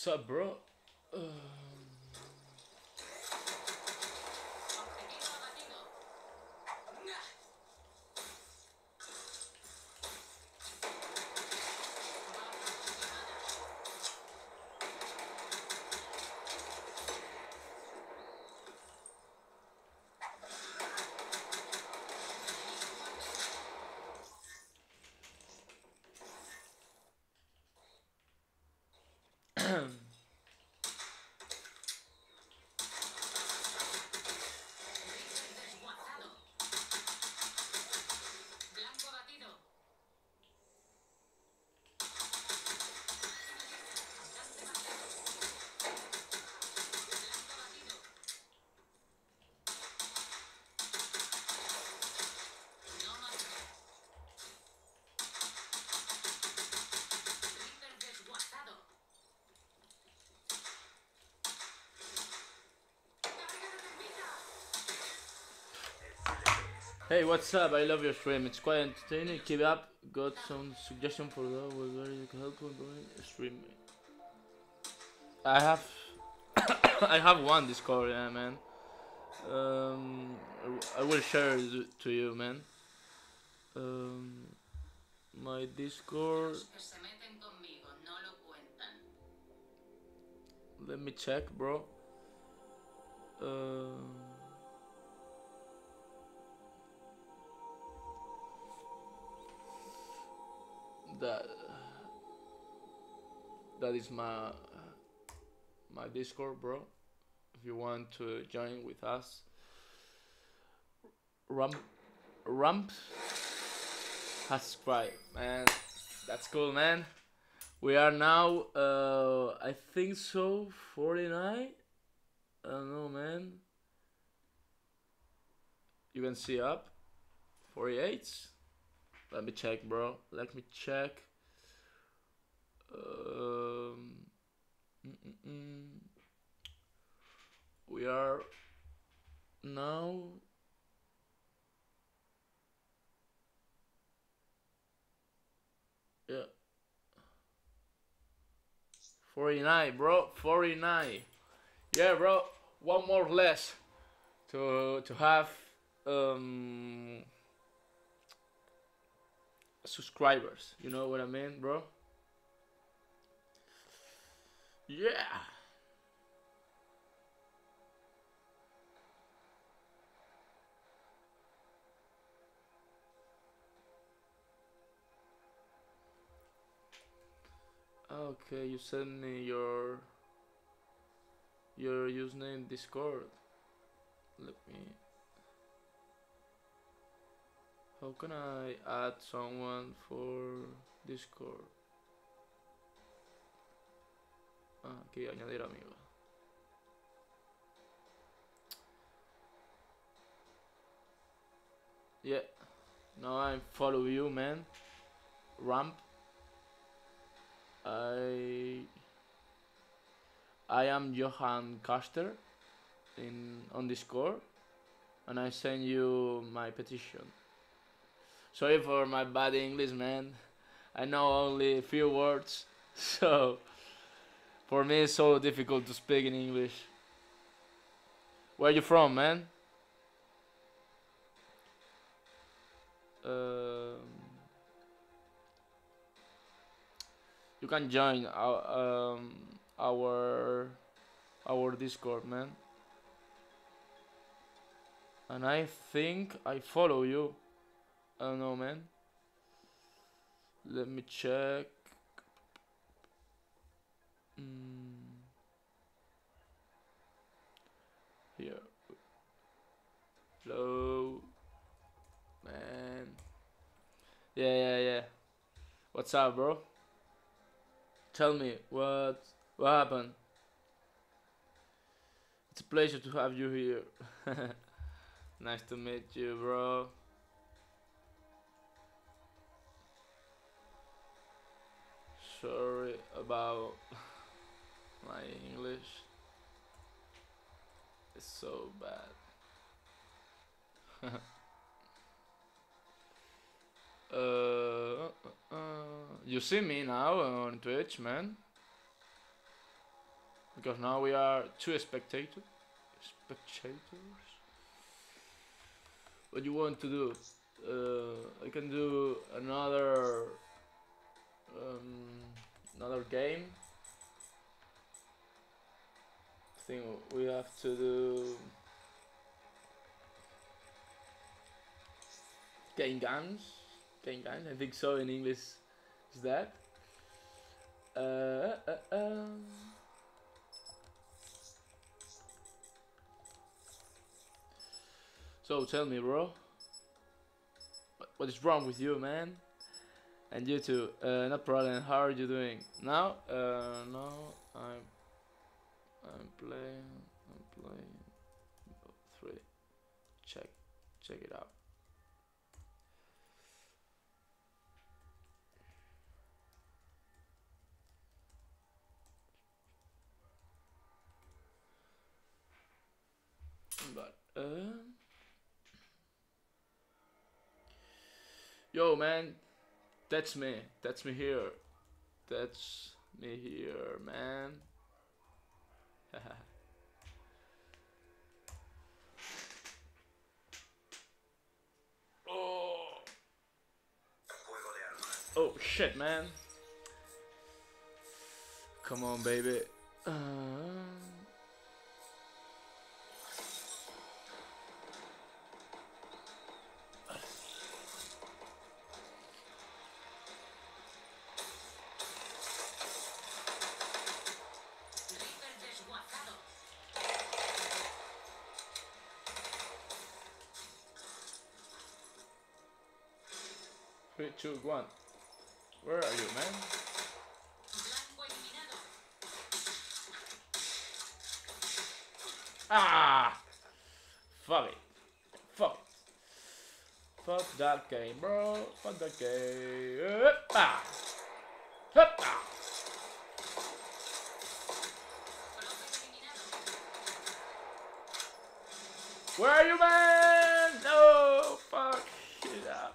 What's up, bro? Objetivo abatido. Desguazado. Blanco abatido. Blanco abatido. No más. Reaper desguazado. ¡Carga de termita! Hey, what's up? I love your stream. It's quite entertaining. Keep up. Got some suggestion for that? Was very helpful during streaming. I have, I have one Discord, yeah, man. I will share it to you, man. My Discord. Los que se meten conmigo no lo cuentan. Let me check, bro. That is my Discord, bro. If you want to join with us, Rump has subscribed, man. That's cool, man. We are now, I think so, 49. I don't know, man. You can see up 48. Let me check, bro. Let me check. We are now yeah 49, bro. 49. Yeah, bro. One more less to have subscribers. You know what I mean, bro? Yeah. Okay, you send me your username Discord. Let me. How can I add someone for Discord? Ah, aquí añadir amigo. Yeah. Now I follow you, man. Ramp. I am Johan Caster on Discord, and I send you my petition. Sorry for my bad English, man. I know only a few words, so for me it's so difficult to speak in English. Where you from, man? You can join our Discord, man. And I think I follow you. I don't know, man. Let me check. Here. Hello, man. Yeah. What's up, bro? Tell me what happened. It's a pleasure to have you here. Nice to meet you, bro. Sorry about my English. It's so bad. You see me now on Twitch, man? Because now we are two spectators. Spectators. What you want to do? I can do another game. I think we have to do game guns. Game guns. I think so in English. Is that? So tell me, bro. What is wrong with you, man? And you too. No problem. How are you doing now? No, I'm playing. Oh, 3. Check it out. But yo, man, that's me. That's me here. That's me here, man. Oh. Oh shit, man. Come on, baby. Reaper desguazado. 3, 2, 1. Where are you, man? Blanco eliminado. Ah! Fuck it. Fuck it. Fuck that game, bro. Fuck that game. Ah! Ah! Profe eliminado. Where are you, man? No! Fuck it up.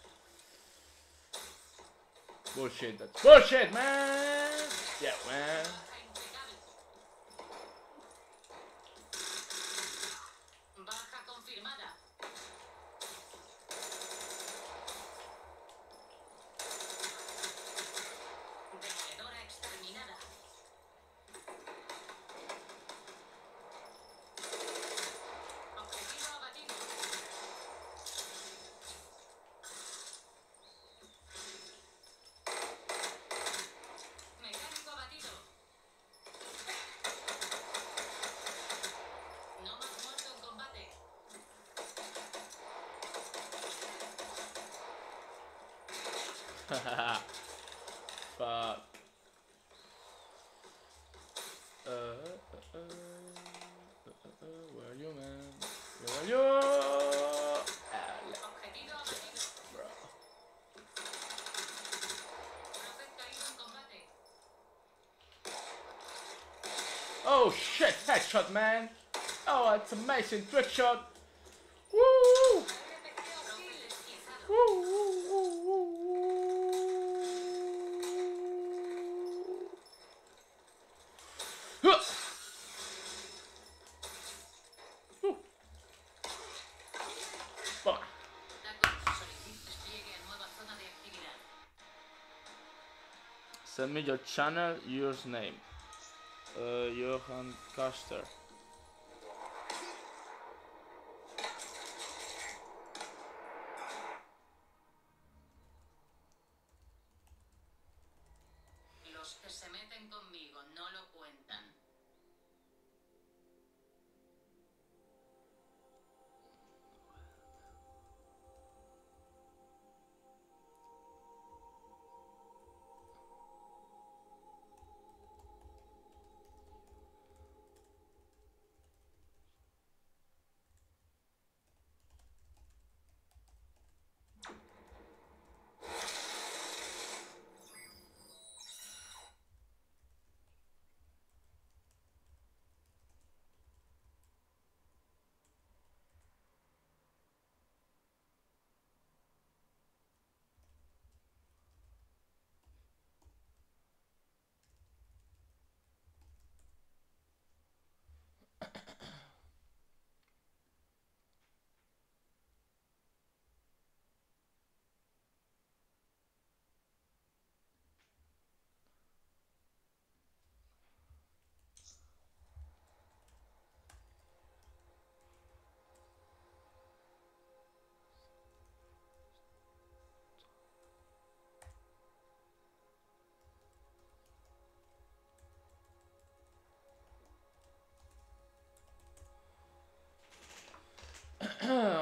Bullshit, that's bullshit, man! Yeah, man. Baja impecable. Baja confirmada. Demoledora exterminada. Objetivo abatido. Mecánico abatido. No más muerto en combate. Fuck. Where are you, man? Where are you? Objetivo abatido. Bro. Profe caído en combate. Oh shit, headshot, man. Oh, it's amazing, trick shot. Woo! Profe despiezado. Woo, woo, woo, woo, woo. Huh. Woo. Fuck. Datos. Solicit despliegue a nueva zona de actividad. Send me your channel username. Johan Caster. Los que se meten conmigo no lo cuentan.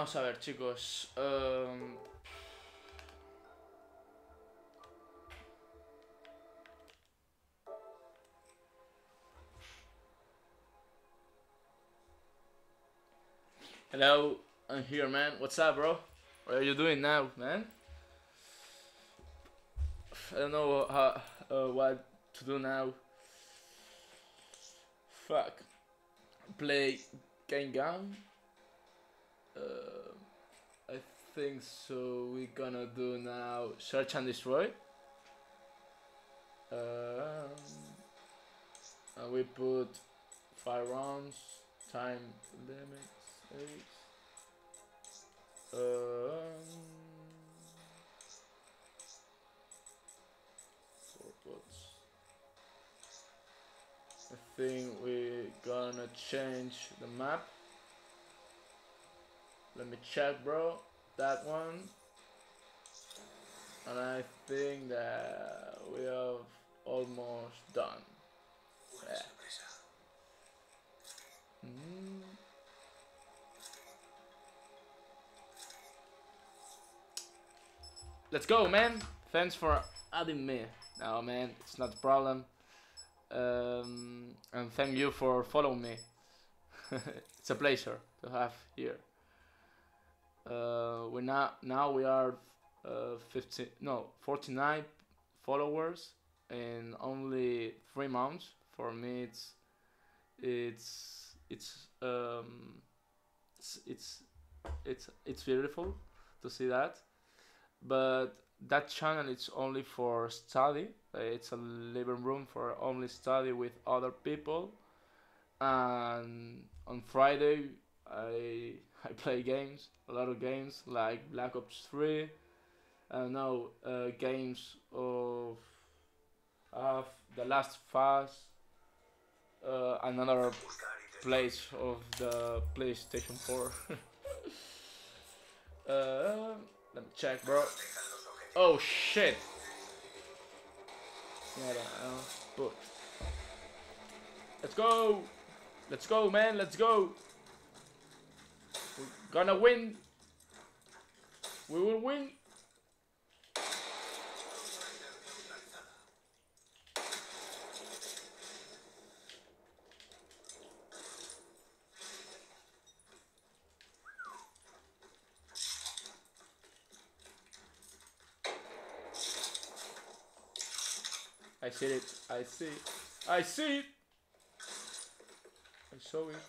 Vamos a ver, chicos. Hello, I'm here, man. What's up, bro? What are you doing now, man? I don't know how, what to do now. Fuck. Play Gengan. I think so. We're gonna do now Search and Destroy. And we put 5 rounds, time limit 8. Four pots. I think we're gonna change the map. Let me check, bro. That one. And I think that we have almost done. Yeah. Let's go, man. Thanks for adding me. No, man, it's not a problem. And thank you for following me. It's a pleasure to have here. Now we are 49 followers in only 3 months. For me, it's beautiful to see that. But that channel is only for study. It's a living room for only study with other people. And on Friday I play games, a lot of games like Black Ops 3. I don't know, games of The Last of Us, another place of the PlayStation 4. Let me check, bro. Oh shit! Yeah, but let's go, man. Let's go. We're gonna win. We will win. I see it. I see it. I see it. I saw it.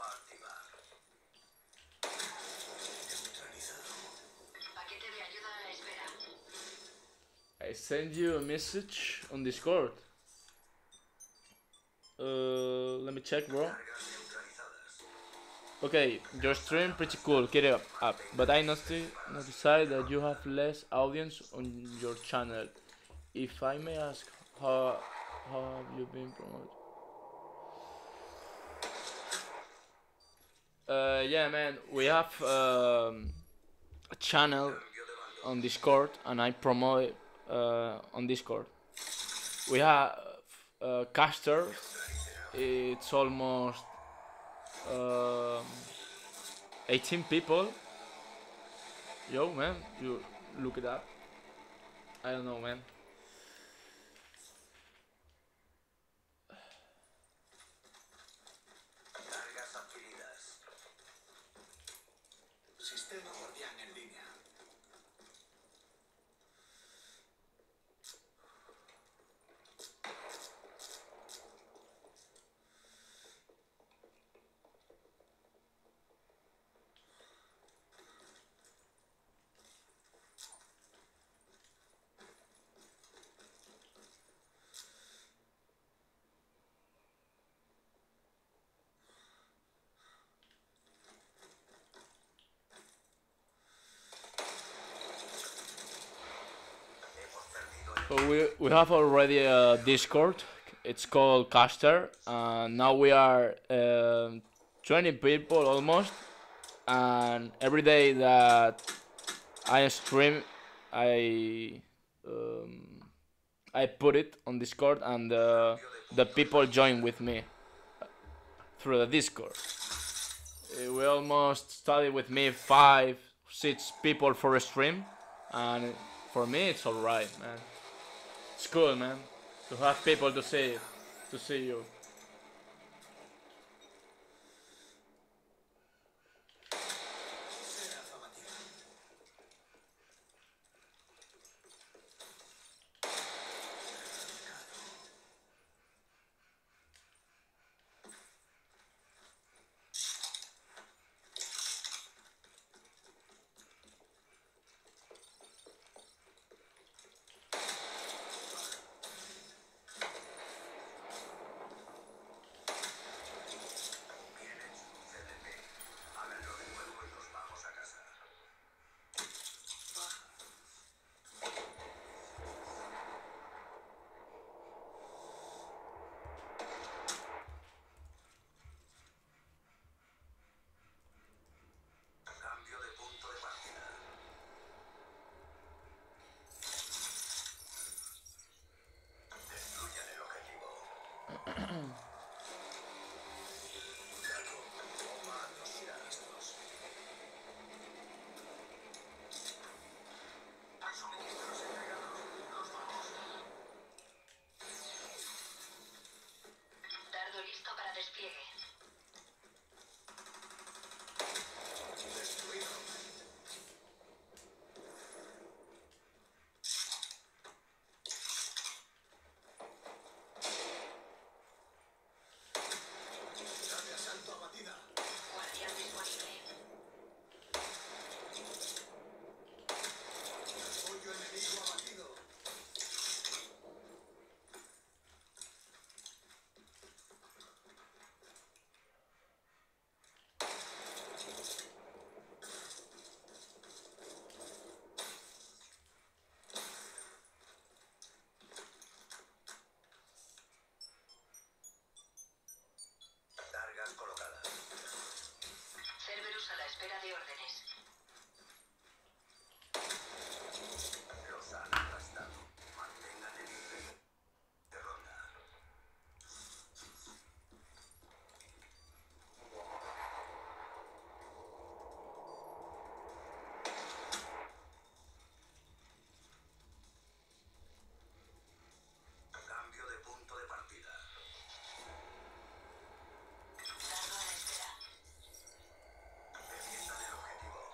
I send you a message on Discord. Let me check, bro. Okay, your stream pretty cool. Keep it up. But I noticed that you have less audience on your channel. If I may ask, how have you been promoted? Yeah, man, we have a channel on Discord, and I promote it on Discord. We have caster. It's almost 18 people. Yo, man, you look it up. I don't know, man. Sistema Guardián en línea. So we have already a Discord. It's called Caster. Now we are 20 people almost. And every day that I stream, I put it on Discord, and the people join with me through the Discord. we almost study with me 5, 6 people for a stream, and for me it's alright, man. It's cool, man, to have people to see you. Háganlo de nuevo y nos vamos a casa. Cambio de punto de partida. Destruyan el objetivo. Draco, toma los suministros. Suministros entregados. Nos vamos. Dardo listo para despliegue. Destruido. Nave asalto abatida. Guardián disponible. Apoyo enemigo abatido. Cargas colocadas. Cerberus a la espera de órdenes. Los han aplastado. Mantengan el nivel de ronda. Cambio de punto de partida. Dardo a la espera. Defiendan el objetivo.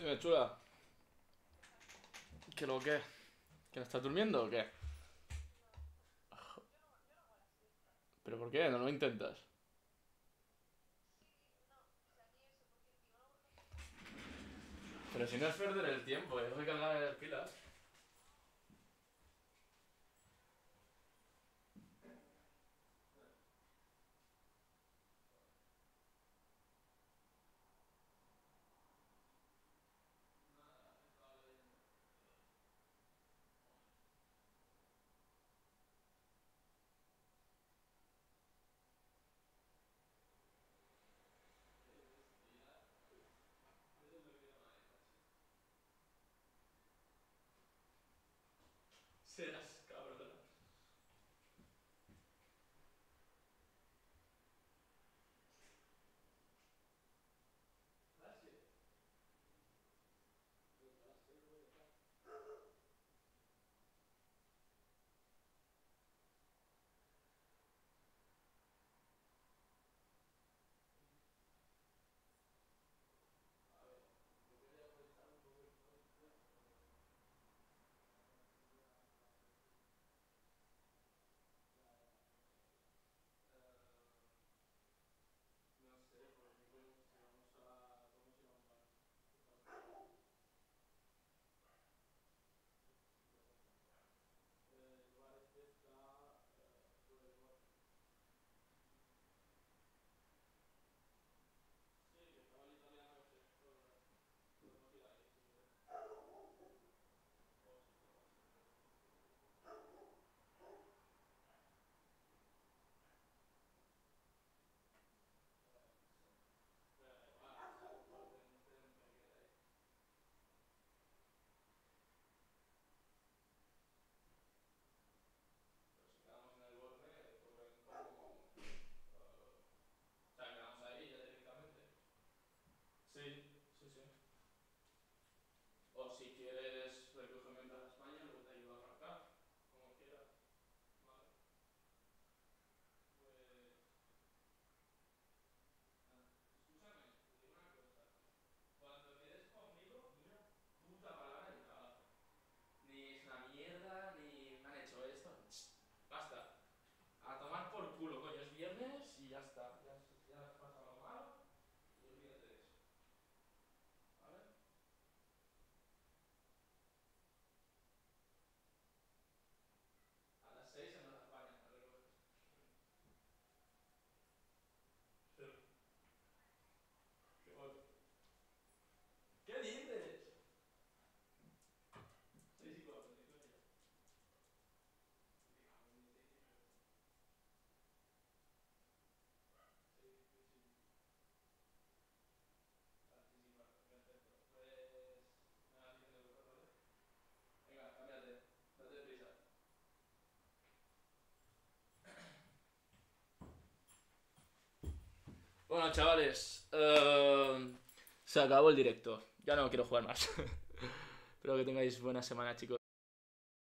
Dime, chula. ¿Qué lo que? ¿Que no estás durmiendo o qué? ¿Pero por qué? ¿No lo intentas? Pero si no es perder el tiempo, es recargar las pilas. Serás cabrón. Sí, sí, sí. O si quieres, recógeme en Plaza España, luego te ayudo a aparcar. Como quieras. Vale. Pues. Escúchame, te digo una cosa. Cuando quedes conmigo, ni una puta palabra de trabajo. Ni es una mierda, ni me han hecho esto. Basta. A tomar por culo, coño. Es viernes y ya está. Ya has pasado lo malo y olvídate de eso. ¿Vale? A las 6 en Plaza España, me recoges. ¿Qué voy? ¿Qué dices? 6:45 ya. Sí, sí, sí. Vale, sí, sí, vale, perfecto. Pues me vas diciendo cosas, ¿vale? Venga, cámbiate. Date prisa. Bueno, chavales, se acabó el directo. Ya no quiero jugar más. Espero que tengáis buena semana, chicos.